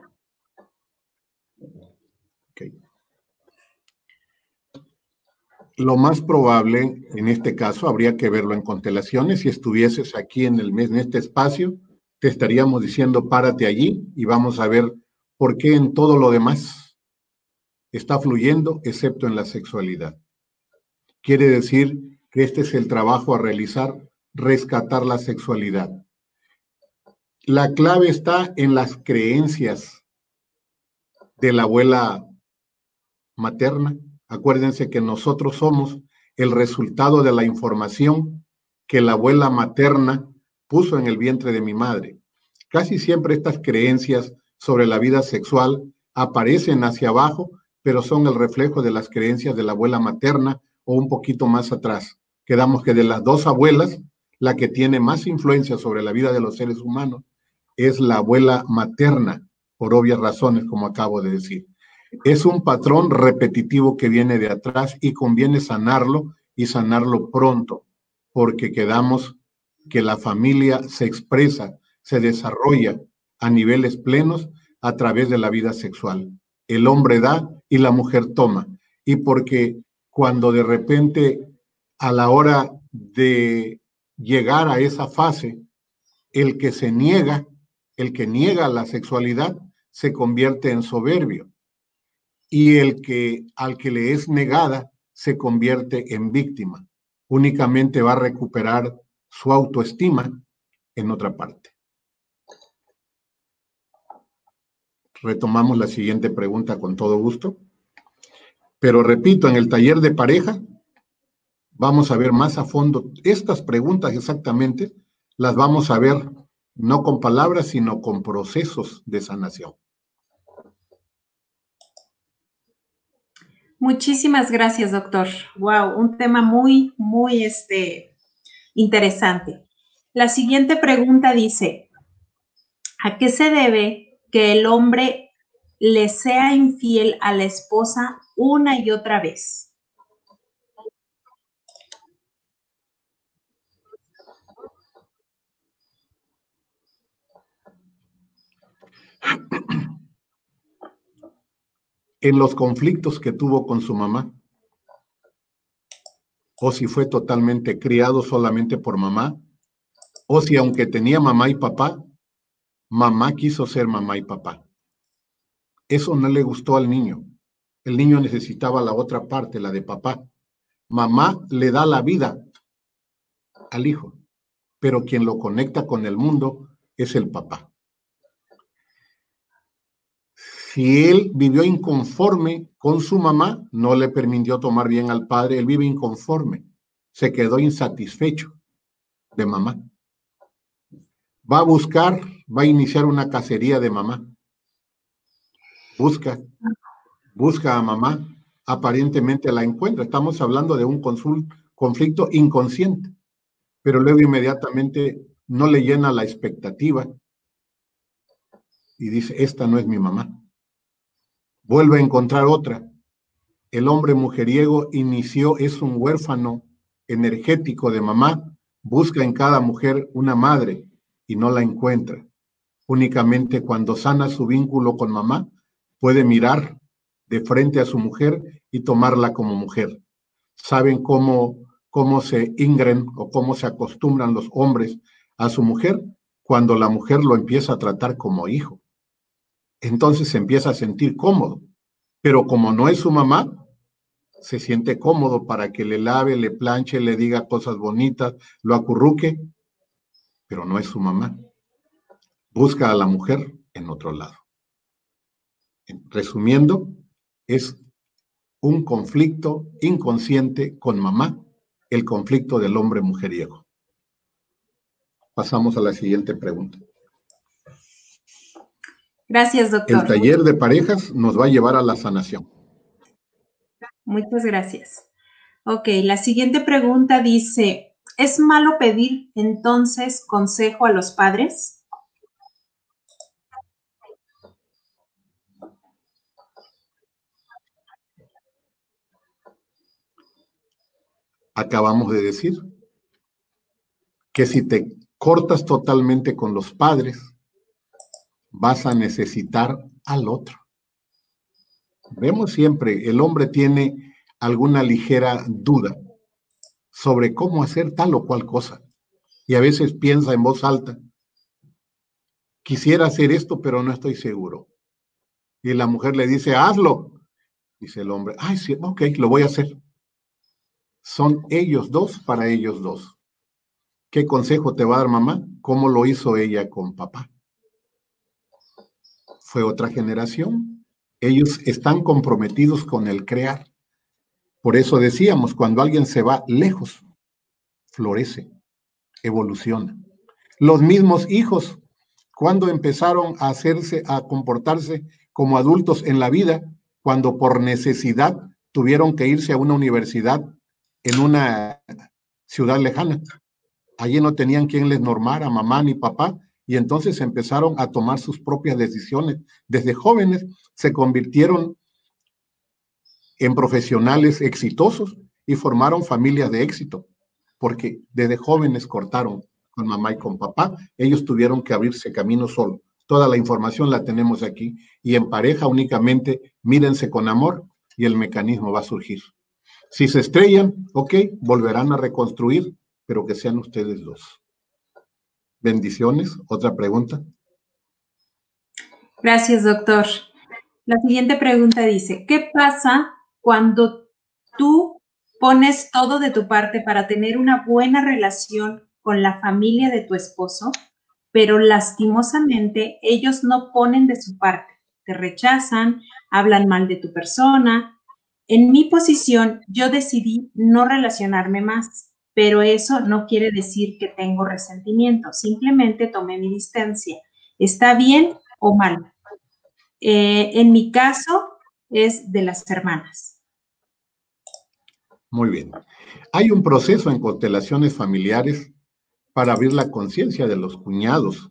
Okay. Lo más probable, en este caso, habría que verlo en constelaciones. Si estuvieses aquí en, el mes, en este espacio, te estaríamos diciendo párate allí y vamos a ver por qué en todo lo demás está fluyendo, excepto en la sexualidad. Quiere decir que este es el trabajo a realizar, rescatar la sexualidad. La clave está en las creencias de la abuela materna. Acuérdense que nosotros somos el resultado de la información que la abuela materna puso en el vientre de mi madre. Casi siempre estas creencias sobre la vida sexual aparecen hacia abajo, pero son el reflejo de las creencias de la abuela materna o un poquito más atrás. Quedamos que de las dos abuelas, la que tiene más influencia sobre la vida de los seres humanos es la abuela materna, por obvias razones, como acabo de decir. Es un patrón repetitivo que viene de atrás y conviene sanarlo y sanarlo pronto, porque quedamos que la familia se expresa, se desarrolla a niveles plenos a través de la vida sexual. El hombre da y la mujer toma. Y porque cuando de repente a la hora de llegar a esa fase, el que se niega, el que niega la sexualidad, se convierte en soberbio. Y el que al que le es negada se convierte en víctima. Únicamente va a recuperar su autoestima en otra parte. Retomamos la siguiente pregunta con todo gusto. Pero repito, en el taller de pareja vamos a ver más a fondo estas preguntas exactamente, las vamos a ver no con palabras, sino con procesos de sanación. Muchísimas gracias, doctor. Wow, un tema muy, muy este, interesante. La siguiente pregunta dice, ¿a qué se debe que el hombre le sea infiel a la esposa una y otra vez? En los conflictos que tuvo con su mamá, o si fue totalmente criado solamente por mamá, o si aunque tenía mamá y papá, mamá quiso ser mamá y papá. Eso no le gustó al niño. El niño necesitaba la otra parte, la de papá. Mamá le da la vida al hijo, pero quien lo conecta con el mundo es el papá. Si él vivió inconforme con su mamá, no le permitió tomar bien al padre, él vive inconforme, se quedó insatisfecho de mamá. Va a buscar, va a iniciar una cacería de mamá. Busca, busca a mamá, aparentemente la encuentra. Estamos hablando de un conflicto inconsciente, pero luego inmediatamente no le llena la expectativa y dice, esta no es mi mamá. Vuelve a encontrar otra. El hombre mujeriego inició, es un huérfano energético de mamá, busca en cada mujer una madre y no la encuentra. Únicamente cuando sana su vínculo con mamá, puede mirar de frente a su mujer y tomarla como mujer. ¿Saben cómo, cómo se ingren o cómo se acostumbran los hombres a su mujer? Cuando la mujer lo empieza a tratar como hijo. Entonces se empieza a sentir cómodo, pero como no es su mamá, se siente cómodo para que le lave, le planche, le diga cosas bonitas, lo acurruque, pero no es su mamá. Busca a la mujer en otro lado. Resumiendo, es un conflicto inconsciente con mamá, el conflicto del hombre mujeriego. Pasamos a la siguiente pregunta. Gracias, doctor. El taller de parejas nos va a llevar a la sanación. Muchas gracias. Ok, la siguiente pregunta dice, ¿es malo pedir entonces consejo a los padres? Acabamos de decir que si te cortas totalmente con los padres, vas a necesitar al otro. Vemos siempre, el hombre tiene alguna ligera duda sobre cómo hacer tal o cual cosa. Y a veces piensa en voz alta, quisiera hacer esto, pero no estoy seguro. Y la mujer le dice, hazlo. Dice el hombre, ay, sí, ok, lo voy a hacer. Son ellos dos para ellos dos. ¿Qué consejo te va a dar mamá? ¿Cómo lo hizo ella con papá? Fue otra generación. Ellos están comprometidos con el crear. Por eso decíamos, cuando alguien se va lejos, florece, evoluciona. Los mismos hijos, cuando empezaron a hacerse, a comportarse como adultos en la vida, cuando por necesidad tuvieron que irse a una universidad en una ciudad lejana. Allí no tenían quien les normara, mamá ni papá, y entonces empezaron a tomar sus propias decisiones. Desde jóvenes se convirtieron en profesionales exitosos y formaron familias de éxito, porque desde jóvenes cortaron con mamá y con papá, ellos tuvieron que abrirse camino solo. Toda la información la tenemos aquí, y en pareja únicamente mírense con amor y el mecanismo va a surgir. Si se estrellan, ok, volverán a reconstruir, pero que sean ustedes dos. Bendiciones. ¿Otra pregunta? Gracias, doctor. La siguiente pregunta dice, ¿qué pasa cuando tú pones todo de tu parte para tener una buena relación con la familia de tu esposo, pero lastimosamente ellos no ponen de su parte, te rechazan, hablan mal de tu persona? En mi posición, yo decidí no relacionarme más, pero eso no quiere decir que tengo resentimiento, simplemente tomé mi distancia. ¿Está bien o mal? Eh, en mi caso, es de las hermanas. Muy bien. Hay un proceso en constelaciones familiares para abrir la conciencia de los cuñados,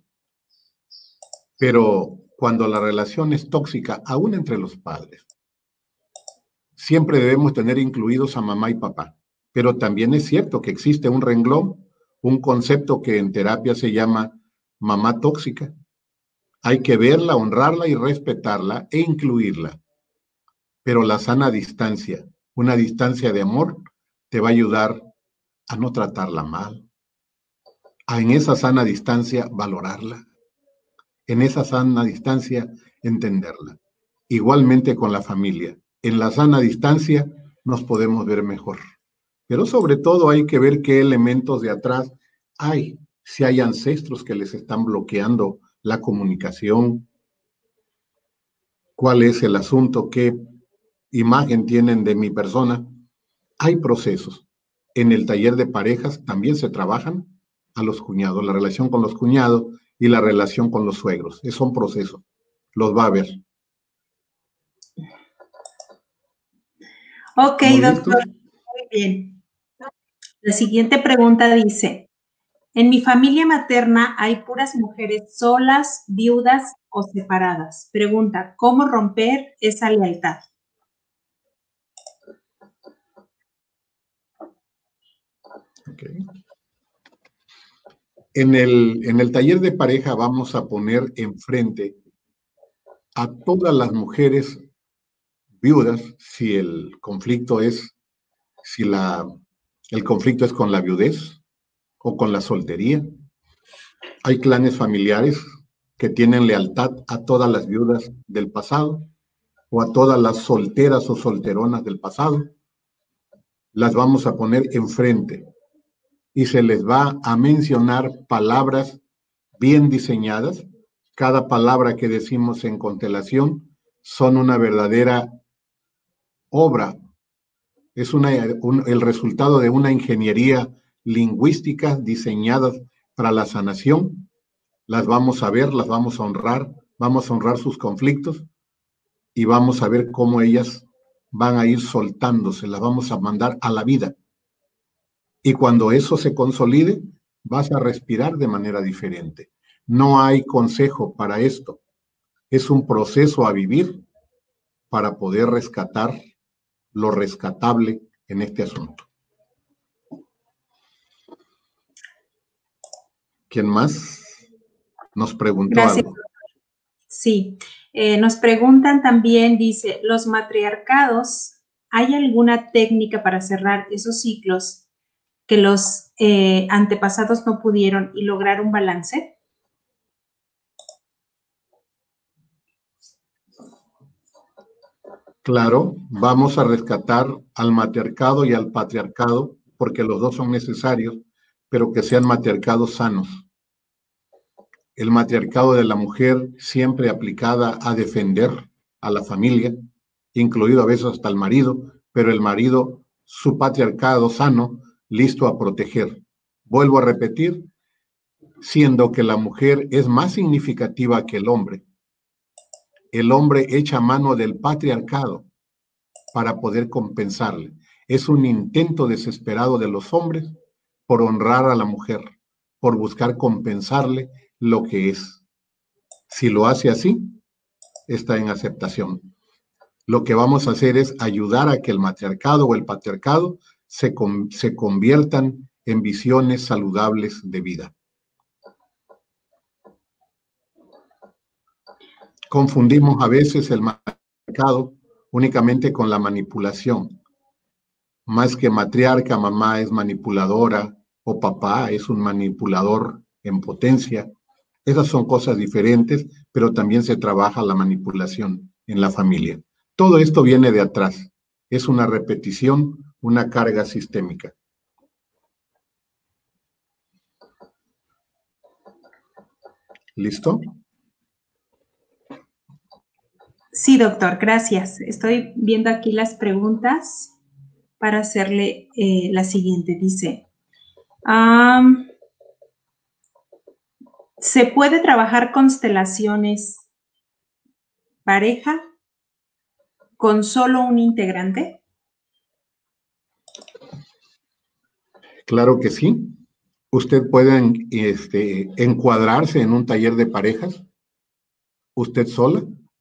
pero cuando la relación es tóxica, aún entre los padres, siempre debemos tener incluidos a mamá y papá. Pero también es cierto que existe un renglón, un concepto que en terapia se llama mamá tóxica. Hay que verla, honrarla y respetarla e incluirla. Pero la sana distancia, una distancia de amor, te va a ayudar a no tratarla mal, a en esa sana distancia valorarla, en esa sana distancia entenderla. Igualmente con la familia. En la sana distancia nos podemos ver mejor. Pero sobre todo hay que ver qué elementos de atrás hay, si hay ancestros que les están bloqueando la comunicación, cuál es el asunto, qué imagen tienen de mi persona. Hay procesos. En el taller de parejas también se trabajan a los cuñados, la relación con los cuñados y la relación con los suegros. Es un proceso, los va a ver. Ok, doctor, muy bien. La siguiente pregunta dice, en mi familia materna hay puras mujeres solas, viudas o separadas. Pregunta, ¿cómo romper esa lealtad? Okay. En el, en el taller de pareja vamos a poner enfrente a todas las mujeres viudas, si el conflicto es, si la, el conflicto es con la viudez o con la soltería. Hay clanes familiares que tienen lealtad a todas las viudas del pasado o a todas las solteras o solteronas del pasado. Las vamos a poner enfrente y se les va a mencionar palabras bien diseñadas. Cada palabra que decimos en constelación son una verdadera obra, es una, un, el resultado de una ingeniería lingüística diseñada para la sanación. Las vamos a ver, las vamos a honrar, vamos a honrar sus conflictos y vamos a ver cómo ellas van a ir soltándose, las vamos a mandar a la vida. Y cuando eso se consolide, vas a respirar de manera diferente. No hay consejo para esto. Es un proceso a vivir para poder rescatar lo rescatable en este asunto. ¿Quién más nos preguntó Gracias. algo? Sí, eh, nos preguntan también, dice, los matriarcados ¿hay alguna técnica para cerrar esos ciclos que los eh, antepasados no pudieron y lograr un balance? Claro, vamos a rescatar al matriarcado y al patriarcado, porque los dos son necesarios, pero que sean matriarcados sanos. El matriarcado de la mujer siempre aplicada a defender a la familia, incluido a veces hasta el marido, pero el marido, su patriarcado sano, listo a proteger. Vuelvo a repetir, siendo que la mujer es más significativa que el hombre. El hombre echa mano del patriarcado para poder compensarle. Es un intento desesperado de los hombres por honrar a la mujer, por buscar compensarle lo que es. Si lo hace así, está en aceptación. Lo que vamos a hacer es ayudar a que el matriarcado o el patriarcado se, con, se conviertan en visiones saludables de vida. Confundimos a veces el matriarcado únicamente con la manipulación. Más que matriarca, mamá es manipuladora o papá es un manipulador en potencia. Esas son cosas diferentes, pero también se trabaja la manipulación en la familia. Todo esto viene de atrás. Es una repetición, una carga sistémica. ¿Listo? Sí, doctor, gracias. Estoy viendo aquí las preguntas para hacerle eh, la siguiente. Dice, um, ¿se puede trabajar constelaciones pareja con solo un integrante? Claro que sí. Usted puede este, encuadrarse en un taller de parejas, usted sola.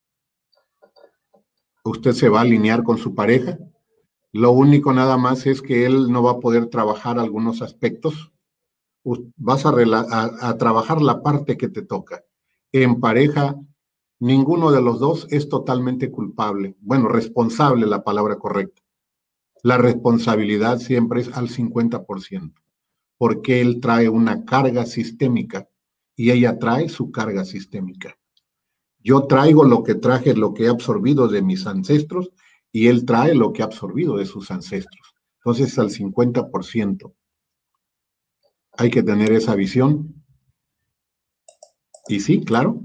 Usted se va a alinear con su pareja. Lo único nada más es que él no va a poder trabajar algunos aspectos. Vas a, a, a trabajar la parte que te toca. En pareja, ninguno de los dos es totalmente culpable. Bueno, responsable, la palabra correcta. La responsabilidad siempre es al cincuenta por ciento, porque él trae una carga sistémica y ella trae su carga sistémica. Yo traigo lo que traje, lo que he absorbido de mis ancestros, y él trae lo que ha absorbido de sus ancestros. Entonces, al cincuenta por ciento. Hay que tener esa visión. Y sí, claro.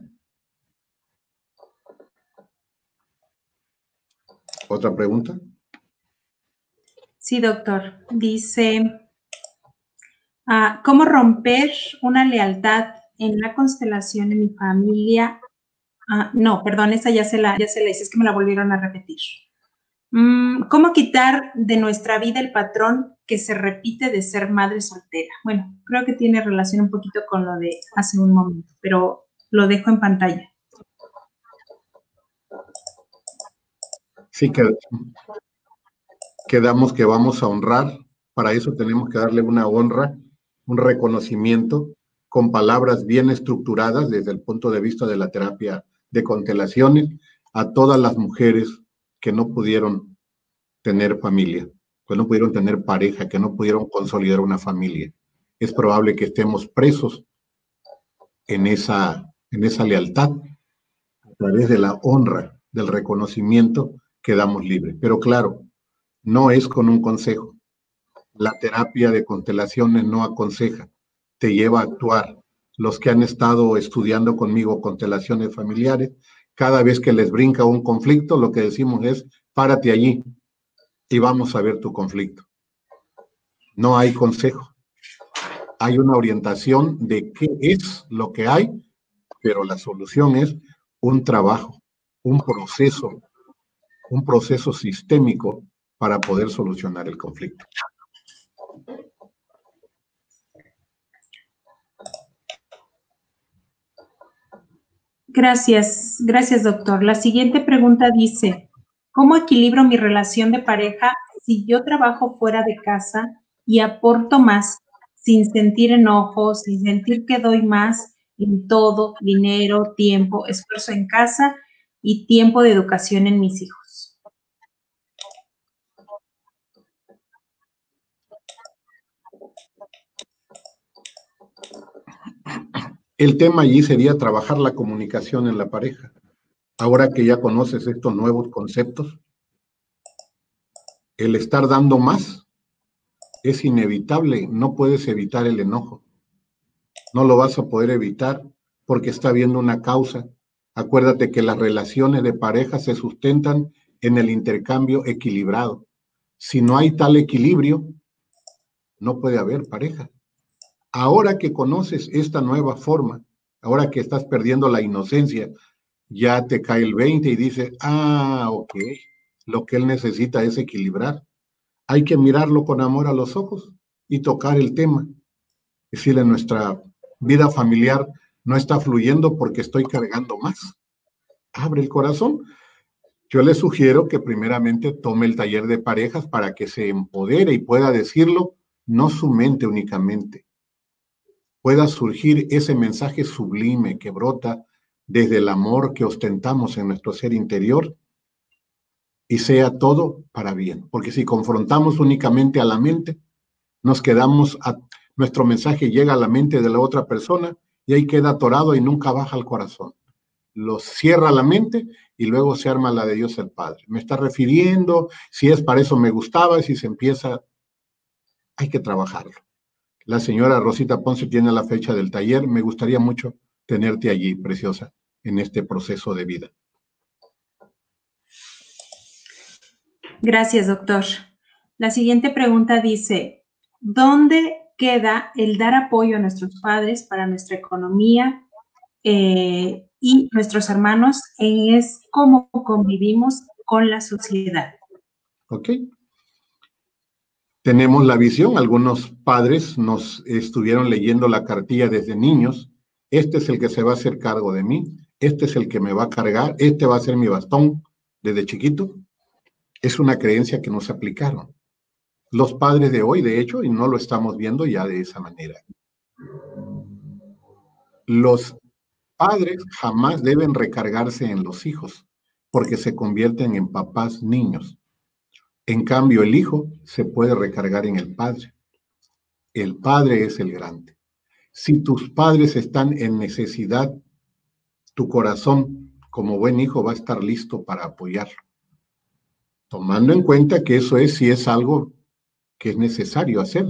¿Otra pregunta? Sí, doctor. Dice, uh, ¿cómo romper una lealtad en la constelación de mi familia? Uh, no, perdón, esa ya se, la, ya se la hice, es que me la volvieron a repetir. Mm, ¿Cómo quitar de nuestra vida el patrón que se repite de ser madre soltera? Bueno, creo que tiene relación un poquito con lo de hace un momento, pero lo dejo en pantalla. Sí, que, quedamos que vamos a honrar. Para eso tenemos que darle una honra, un reconocimiento con palabras bien estructuradas desde el punto de vista de la terapia de constelaciones a todas las mujeres que no pudieron tener familia, que no pudieron tener pareja, que no pudieron consolidar una familia. Es probable que estemos presos en esa, en esa lealtad. A través de la honra, del reconocimiento, quedamos libres. Pero claro, no es con un consejo. La terapia de constelaciones no aconseja, te lleva a actuar. Los que han estado estudiando conmigo constelaciones familiares, cada vez que les brinca un conflicto, lo que decimos es, párate allí y vamos a ver tu conflicto. No hay consejo. Hay una orientación de qué es lo que hay, pero la solución es un trabajo, un proceso, un proceso sistémico para poder solucionar el conflicto. Gracias, gracias, doctor. La siguiente pregunta dice, ¿cómo equilibro mi relación de pareja si yo trabajo fuera de casa y aporto más sin sentir enojo, sin sentir que doy más en todo, dinero, tiempo, esfuerzo en casa y tiempo de educación en mis hijos? El tema allí sería trabajar la comunicación en la pareja. Ahora que ya conoces estos nuevos conceptos, el estar dando más es inevitable, no puedes evitar el enojo. No lo vas a poder evitar porque está habiendo una causa. Acuérdate que las relaciones de pareja se sustentan en el intercambio equilibrado. Si no hay tal equilibrio, no puede haber pareja. Ahora que conoces esta nueva forma, ahora que estás perdiendo la inocencia, ya te cae el veinte y dices, ah, ok, lo que él necesita es equilibrar. Hay que mirarlo con amor a los ojos y tocar el tema. Es decir, nuestra vida familiar no está fluyendo porque estoy cargando más. Abre el corazón. Yo le sugiero que primeramente tome el taller de parejas para que se empodere y pueda decirlo, no su mente únicamente. Pueda surgir ese mensaje sublime que brota desde el amor que ostentamos en nuestro ser interior y sea todo para bien. Porque si confrontamos únicamente a la mente, nos quedamos, a, nuestro mensaje llega a la mente de la otra persona y ahí queda atorado y nunca baja al corazón. Lo cierra la mente y luego se arma la de Dios el Padre. Me está refiriendo, si es para eso me gustaba, y si se empieza, hay que trabajarlo. La señora Rosita Ponce tiene la fecha del taller. Me gustaría mucho tenerte allí, preciosa, en este proceso de vida. Gracias, doctor. La siguiente pregunta dice, ¿dónde queda el dar apoyo a nuestros padres para nuestra economía eh, y nuestros hermanos? Es cómo convivimos con la sociedad. Ok. Tenemos la visión, algunos padres nos estuvieron leyendo la cartilla desde niños. Este es el que se va a hacer cargo de mí, este es el que me va a cargar, este va a ser mi bastón desde chiquito. Es una creencia que nos aplicaron los padres de hoy, de hecho, y no lo estamos viendo ya de esa manera. Los padres jamás deben recargarse en los hijos, porque se convierten en papás niños. En cambio, el hijo se puede recargar en el padre. El padre es el grande. Si tus padres están en necesidad, tu corazón, como buen hijo, va a estar listo para apoyarlo. Tomando en cuenta que eso es si es algo que es necesario hacer.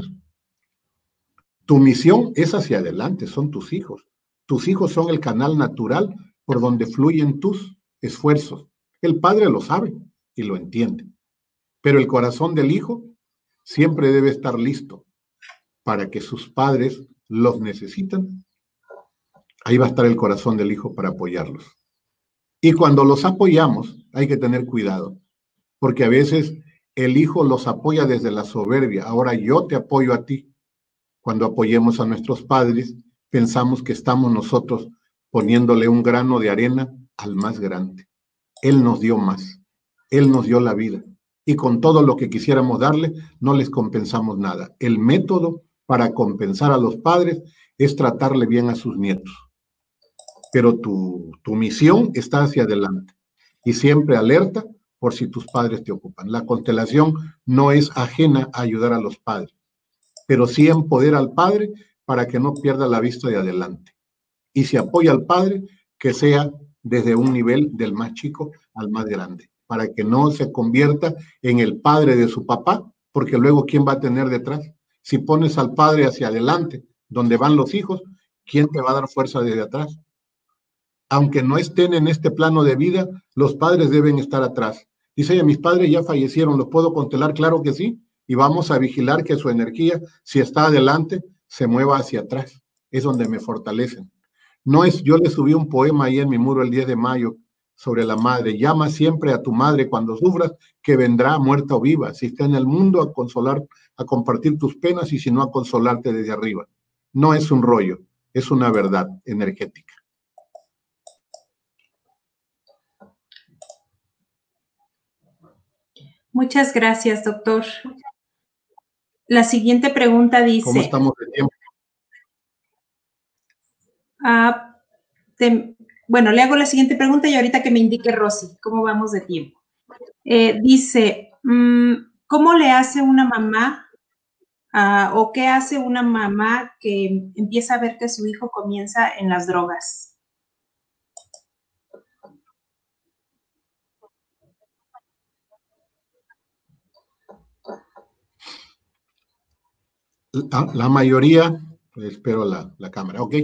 Tu misión es hacia adelante, son tus hijos. Tus hijos son el canal natural por donde fluyen tus esfuerzos. El padre lo sabe y lo entiende. Pero el corazón del hijo siempre debe estar listo para que sus padres los necesitan. Ahí va a estar el corazón del hijo para apoyarlos. Y cuando los apoyamos, hay que tener cuidado, porque a veces el hijo los apoya desde la soberbia. Ahora yo te apoyo a ti. Cuando apoyemos a nuestros padres, pensamos que estamos nosotros poniéndole un grano de arena al más grande. Él nos dio más. Él nos dio la vida. Y con todo lo que quisiéramos darle, no les compensamos nada. El método para compensar a los padres es tratarle bien a sus nietos. Pero tu, tu misión está hacia adelante. Y siempre alerta por si tus padres te ocupan. La constelación no es ajena a ayudar a los padres, pero sí empodera al padre para que no pierda la vista de adelante. Y si apoya al padre, que sea desde un nivel del más chico al más grande, para que no se convierta en el padre de su papá, porque luego ¿quién va a tener detrás? Si pones al padre hacia adelante, donde van los hijos, ¿quién te va a dar fuerza desde atrás? Aunque no estén en este plano de vida, los padres deben estar atrás. Dice ella, mis padres ya fallecieron, ¿los puedo constelar? Claro que sí, y vamos a vigilar que su energía, si está adelante, se mueva hacia atrás. Es donde me fortalecen. No es, yo le subí un poema ahí en mi muro el diez de mayo sobre la madre. Llama siempre a tu madre cuando sufras, que vendrá muerta o viva. Si está en el mundo, a consolar, a compartir tus penas, y si no, a consolarte desde arriba. No es un rollo, es una verdad energética. Muchas gracias, doctor. La siguiente pregunta dice... ¿Cómo estamos de tiempo? Uh, te, bueno, le hago la siguiente pregunta y ahorita que me indique Rosy, ¿cómo vamos de tiempo? Eh, dice, ¿cómo le hace una mamá Uh, ¿O qué hace una mamá que empieza a ver que su hijo comienza en las drogas? La, la mayoría, espero la, la cámara, ok.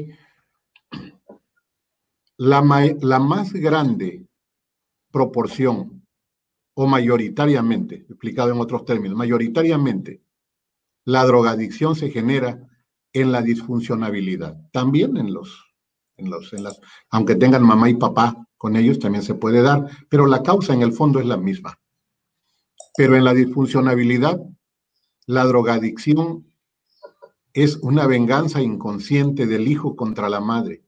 La, la más grande proporción, o mayoritariamente, explicado en otros términos, mayoritariamente, la drogadicción se genera en la disfuncionabilidad. También en los, en los, en las, aunque tengan mamá y papá con ellos, también se puede dar, pero la causa en el fondo es la misma. Pero en la disfuncionabilidad, la drogadicción es una venganza inconsciente del hijo contra la madre.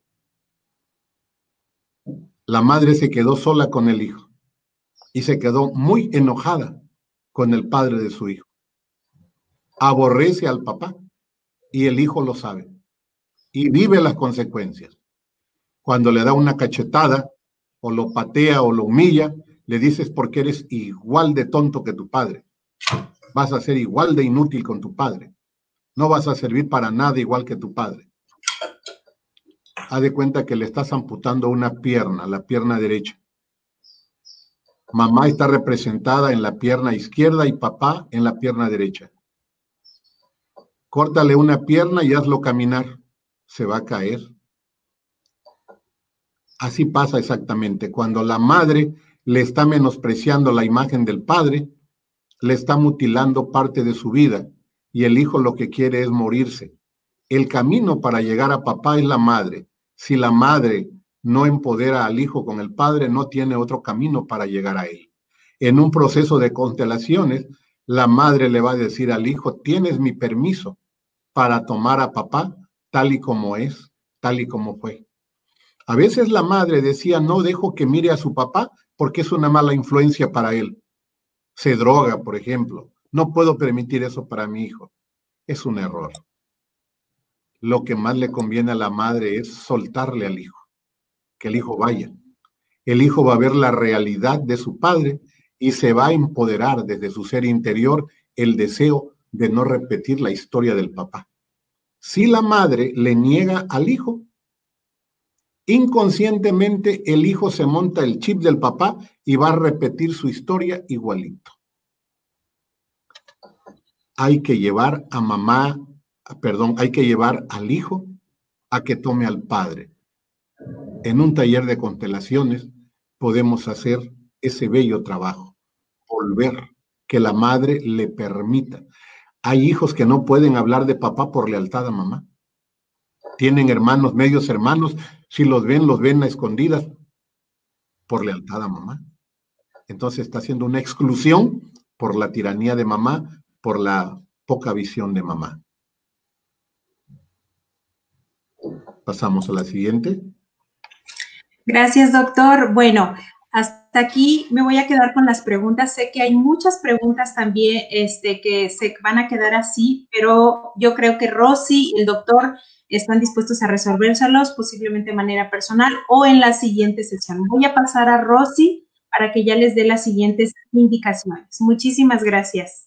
La madre se quedó sola con el hijo y se quedó muy enojada con el padre de su hijo. Aborrece al papá y el hijo lo sabe y vive las consecuencias. Cuando le da una cachetada o lo patea o lo humilla, le dices porque eres igual de tonto que tu padre. Vas a ser igual de inútil con tu padre. No vas a servir para nada igual que tu padre. Haz de cuenta que le estás amputando una pierna, la pierna derecha. Mamá está representada en la pierna izquierda y papá en la pierna derecha. Córtale una pierna y hazlo caminar. Se va a caer. Así pasa exactamente. Cuando la madre le está menospreciando la imagen del padre, le está mutilando parte de su vida y el hijo lo que quiere es morirse. El camino para llegar a papá es la madre. Si la madre no empodera al hijo con el padre, no tiene otro camino para llegar a él. En un proceso de constelaciones, la madre le va a decir al hijo, tienes mi permiso para tomar a papá tal y como es, tal y como fue. A veces la madre decía, no dejo que mire a su papá porque es una mala influencia para él. Se droga, por ejemplo. No puedo permitir eso para mi hijo. Es un error. Lo que más le conviene a la madre es soltarle al hijo, que el hijo vaya. El hijo va a ver la realidad de su padre y se va a empoderar desde su ser interior el deseo de no repetir la historia del papá. Si la madre le niega al hijo, inconscientemente el hijo se monta el chip del papá y va a repetir su historia igualito. Hay que llevar a mamá, perdón, hay que llevar al hijo a que tome al padre. En un taller de constelaciones podemos hacer ese bello trabajo, volver, que la madre le permita. Hay hijos que no pueden hablar de papá por lealtad a mamá. Tienen hermanos, medios hermanos, si los ven, los ven a escondidas por lealtad a mamá. Entonces está haciendo una exclusión por la tiranía de mamá, por la poca visión de mamá. Pasamos a la siguiente. Gracias, doctor. Bueno, hasta aquí me voy a quedar con las preguntas. Sé que hay muchas preguntas también este, que se van a quedar así, pero yo creo que Rosy y el doctor están dispuestos a resolvérselos, posiblemente de manera personal o en la siguiente sesión. Voy a pasar a Rosy para que ya les dé las siguientes indicaciones. Muchísimas gracias.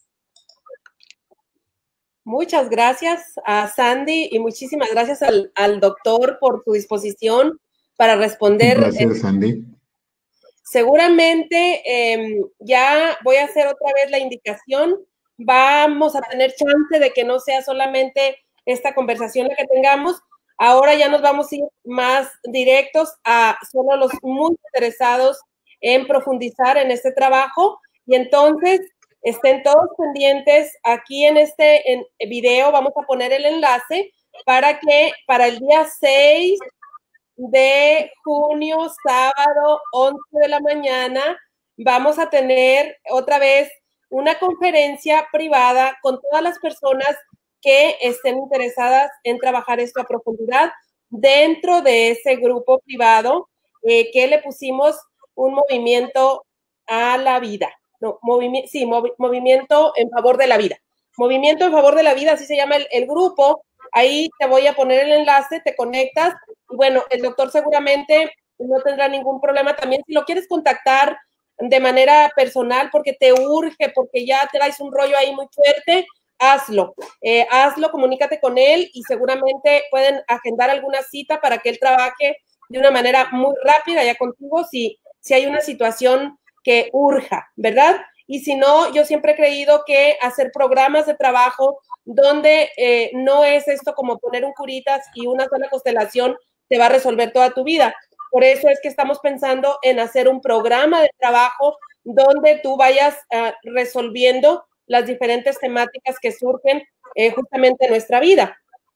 Muchas gracias a Sandy y muchísimas gracias al, al doctor por su disposición para responder. Gracias, Sandy. Seguramente eh, ya voy a hacer otra vez la indicación. Vamos a tener chance de que no sea solamente esta conversación la que tengamos. Ahora ya nos vamos a ir más directos a solo los muy interesados en profundizar en este trabajo. Y entonces estén todos pendientes. Aquí en este en video vamos a poner el enlace para que para el día seis de junio, sábado, once de la mañana, vamos a tener otra vez una conferencia privada con todas las personas que estén interesadas en trabajar esto a profundidad dentro de ese grupo privado eh, que le pusimos un movimiento a la vida. No, movimi sí, movi movimiento en favor de la vida. Movimiento en favor de la vida, así se llama el, el grupo. Ahí te voy a poner el enlace, te conectas. Y bueno, el doctor seguramente no tendrá ningún problema también. Si lo quieres contactar de manera personal porque te urge, porque ya traes un rollo ahí muy fuerte, hazlo, eh, hazlo, comunícate con él y seguramente pueden agendar alguna cita para que él trabaje de una manera muy rápida ya contigo si, si hay una situación que urja, ¿verdad? Y si no, yo siempre he creído que hacer programas de trabajo donde eh, no es esto como poner un curitas y una sola constelación te va a resolver toda tu vida. Por eso es que estamos pensando en hacer un programa de trabajo donde tú vayas uh, resolviendo las diferentes temáticas que surgen eh, justamente en nuestra vida.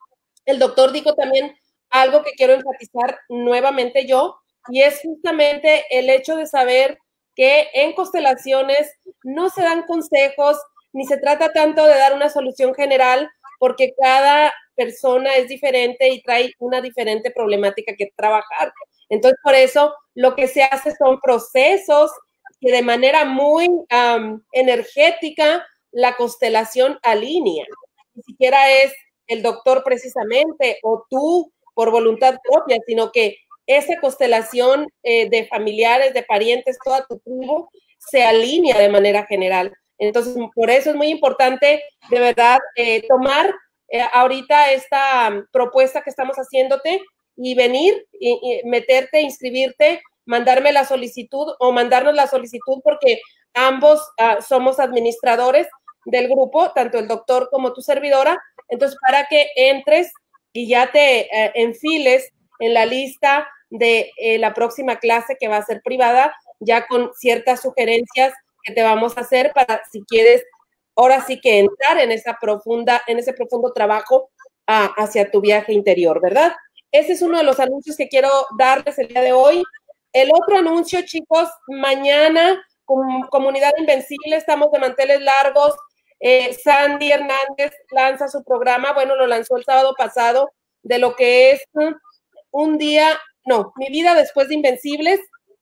El doctor dijo también algo que quiero enfatizar nuevamente yo, y es justamente el hecho de saber que en constelaciones no se dan consejos, ni se trata tanto de dar una solución general, porque cada persona es diferente y trae una diferente problemática que trabajar. Entonces, por eso, lo que se hace son procesos que de manera muy um, energética la constelación alinea. Ni siquiera es el doctor precisamente o tú por voluntad propia, sino que esa constelación eh, de familiares, de parientes, toda tu tribu, se alinea de manera general. Entonces, por eso es muy importante, de verdad, eh, tomar eh, ahorita esta um, propuesta que estamos haciéndote y venir, y, y meterte, inscribirte, mandarme la solicitud o mandarnos la solicitud porque ambos uh, somos administradores del grupo, tanto el doctor como tu servidora. Entonces, para que entres y ya te eh, enfiles en la lista de eh, la próxima clase que va a ser privada, ya con ciertas sugerencias que te vamos a hacer para si quieres ahora sí que entrar en esa profunda, en ese profundo trabajo uh, hacia tu viaje interior, ¿verdad? Ese es uno de los anuncios que quiero darles el día de hoy. El otro anuncio, chicos, mañana, com Comunidad Invencible, estamos de manteles largos. Eh, Sandy Hernández lanza su programa, bueno, lo lanzó el sábado pasado, de lo que es uh, un día, no, mi vida después de Invencibles,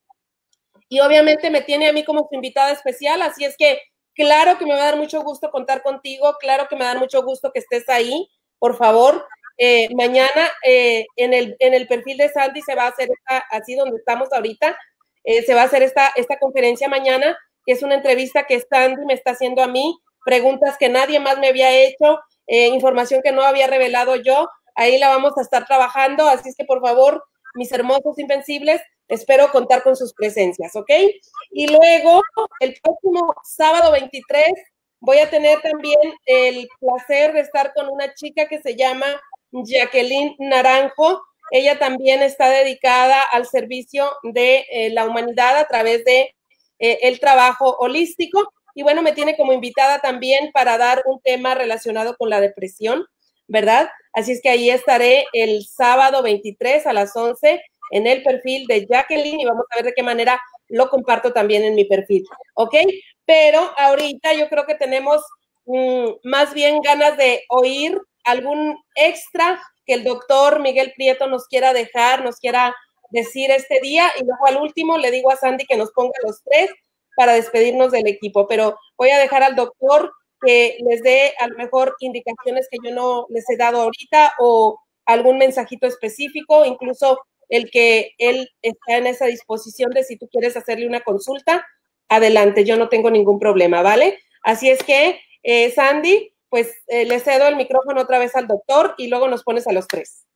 y obviamente me tiene a mí como su invitada especial, así es que claro que me va a dar mucho gusto contar contigo, claro que me va a dar mucho gusto que estés ahí, por favor. Eh, mañana eh, en, el, en el perfil de Sandy se va a hacer esta, así donde estamos ahorita, eh, se va a hacer esta, esta conferencia mañana, que es una entrevista que Sandy me está haciendo a mí, preguntas que nadie más me había hecho, eh, información que no había revelado yo, ahí la vamos a estar trabajando, así es que por favor, mis hermosos invencibles, espero contar con sus presencias, ¿ok? Y luego, el próximo sábado veintitrés, voy a tener también el placer de estar con una chica que se llama Jacqueline Naranjo. Ella también está dedicada al servicio de eh, la humanidad a través de eh, el trabajo holístico. Y bueno, me tiene como invitada también para dar un tema relacionado con la depresión, ¿verdad? Así es que ahí estaré el sábado veintitrés a las once en el perfil de Jacqueline y vamos a ver de qué manera lo comparto también en mi perfil, ¿ok? Pero ahorita yo creo que tenemos mmm, más bien ganas de oír algún extra que el doctor Miguel Prieto nos quiera dejar, nos quiera decir este día, y luego al último le digo a Sandy que nos ponga los tres para despedirnos del equipo, pero voy a dejar al doctor que les dé a lo mejor indicaciones que yo no les he dado ahorita o algún mensajito específico, incluso el que él está en esa disposición de si tú quieres hacerle una consulta, adelante, yo no tengo ningún problema, ¿vale? Así es que, eh, Sandy, pues eh, le cedo el micrófono otra vez al doctor y luego nos pones a los tres.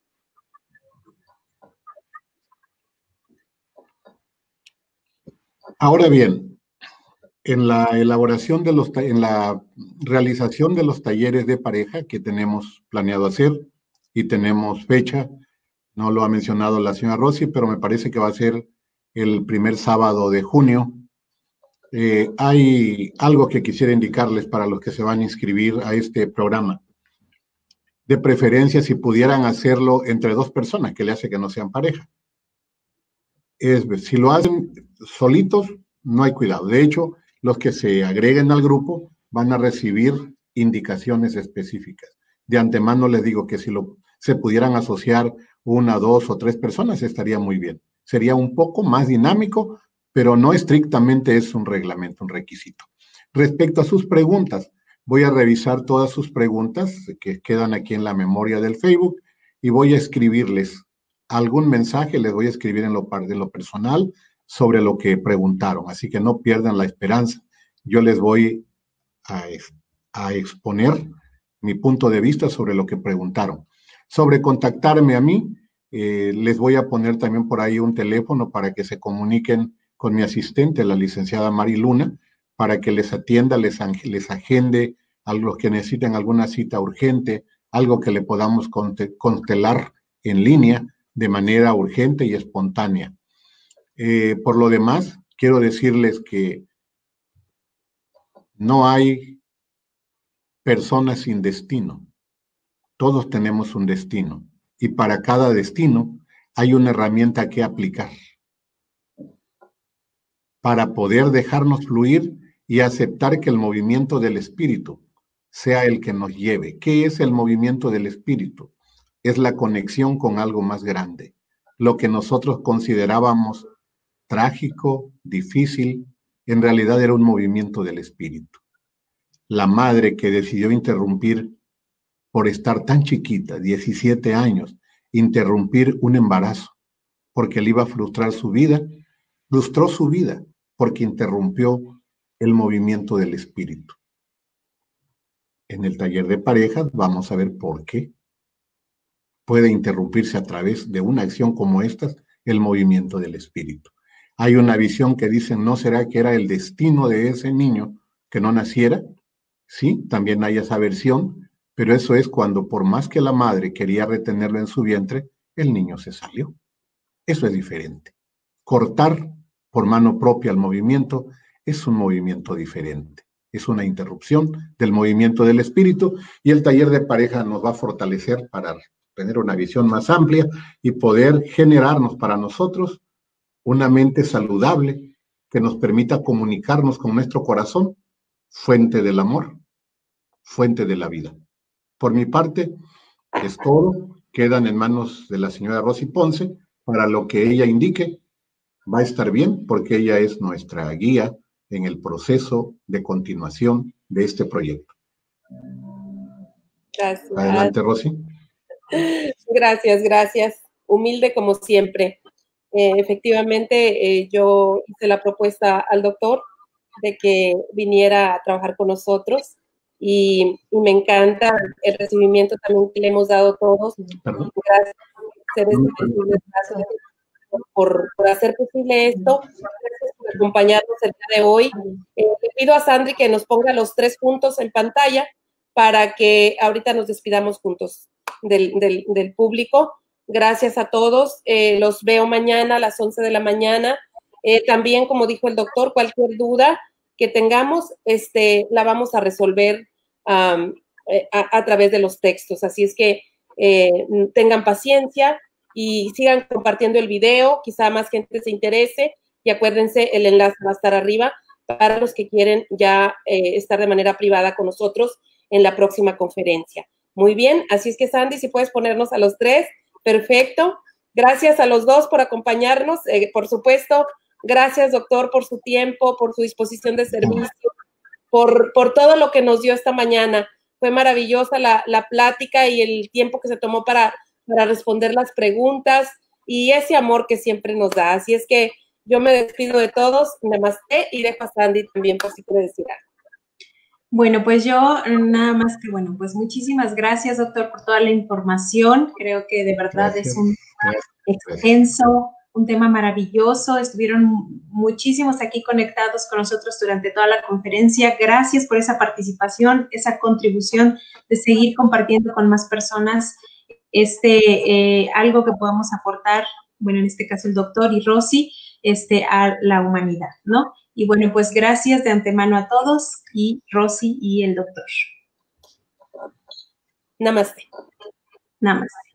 Ahora bien, en la elaboración de los, en la realización de los talleres de pareja que tenemos planeado hacer y tenemos fecha, no lo ha mencionado la señora Rosy, pero me parece que va a ser el primer sábado de junio. Eh, hay algo que quisiera indicarles para los que se van a inscribir a este programa. De preferencia, si pudieran hacerlo entre dos personas, que le hace que no sean pareja. Es, si lo hacen solitos, no hay cuidado. De hecho, los que se agreguen al grupo van a recibir indicaciones específicas. De antemano les digo que si lo, se pudieran asociar una, dos o tres personas, estaría muy bien. Sería un poco más dinámico, pero no estrictamente es un reglamento, un requisito. Respecto a sus preguntas, voy a revisar todas sus preguntas que quedan aquí en la memoria del Facebook y voy a escribirles algún mensaje, les voy a escribir en lo, de lo personal sobre lo que preguntaron, así que no pierdan la esperanza. Yo les voy a, a exponer mi punto de vista sobre lo que preguntaron. Sobre contactarme a mí, eh, les voy a poner también por ahí un teléfono para que se comuniquen con mi asistente, la licenciada Mari Luna, para que les atienda, les, les agende a los que necesiten alguna cita urgente, algo que le podamos constelar en línea de manera urgente y espontánea. Eh, por lo demás, quiero decirles que no hay personas sin destino. Todos tenemos un destino y para cada destino hay una herramienta que aplicar para poder dejarnos fluir y aceptar que el movimiento del espíritu sea el que nos lleve. ¿Qué es el movimiento del espíritu? Es la conexión con algo más grande. Lo que nosotros considerábamos trágico, difícil, en realidad era un movimiento del espíritu. La madre que decidió interrumpir por estar tan chiquita, diecisiete años, interrumpir un embarazo, porque le iba a frustrar su vida, frustró su vida, porque interrumpió el movimiento del espíritu. En el taller de parejas vamos a ver por qué puede interrumpirse a través de una acción como esta, el movimiento del espíritu. Hay una visión que dice, ¿no será que era el destino de ese niño que no naciera? Sí, también hay esa versión, pero eso es cuando por más que la madre quería retenerlo en su vientre, el niño se salió. Eso es diferente. Cortar por mano propia el movimiento es un movimiento diferente. Es una interrupción del movimiento del espíritu y el taller de pareja nos va a fortalecer para tener una visión más amplia y poder generarnos para nosotros una mente saludable que nos permita comunicarnos con nuestro corazón, fuente del amor, fuente de la vida. Por mi parte, es todo. Quedan en manos de la señora Rosy Ponce para lo que ella indique. Va a estar bien porque ella es nuestra guía en el proceso de continuación de este proyecto. Gracias. Adelante, Rosy. Gracias, gracias. Humilde como siempre. Eh, efectivamente, eh, yo hice la propuesta al doctor de que viniera a trabajar con nosotros y, y me encanta el recibimiento también que le hemos dado todos. Perdón. Gracias por, por hacer posible esto. Gracias por acompañarnos el día de hoy. Eh, le pido a Sandri que nos ponga los tres puntos en pantalla para que ahorita nos despidamos juntos del, del, del público. Gracias a todos. Eh, los veo mañana a las once de la mañana. Eh, también, como dijo el doctor, cualquier duda que tengamos, este, la vamos a resolver um, a, a través de los textos. Así es que eh, tengan paciencia y sigan compartiendo el video. Quizá más gente se interese. Y acuérdense, el enlace va a estar arriba para los que quieren ya eh, estar de manera privada con nosotros en la próxima conferencia. Muy bien, así es que Sandy, si puedes ponernos a los tres, perfecto. Gracias a los dos por acompañarnos, eh, por supuesto. Gracias, doctor, por su tiempo, por su disposición de servicio, por, por todo lo que nos dio esta mañana. Fue maravillosa la, la plática y el tiempo que se tomó para, para responder las preguntas y ese amor que siempre nos da. Así es que yo me despido de todos, namaste, y dejo a Sandy también por si quiere decir algo. Bueno, pues yo nada más que, bueno, pues muchísimas gracias, doctor, por toda la información. Creo que de verdad gracias. Es un tema extenso, un tema maravilloso. Estuvieron muchísimos aquí conectados con nosotros durante toda la conferencia. Gracias por esa participación, esa contribución de seguir compartiendo con más personas este, eh, algo que podamos aportar, bueno, en este caso el doctor y Rosy, este, a la humanidad, ¿no? Y bueno, pues gracias de antemano a todos y Rosy y el doctor. Namaste. Namaste.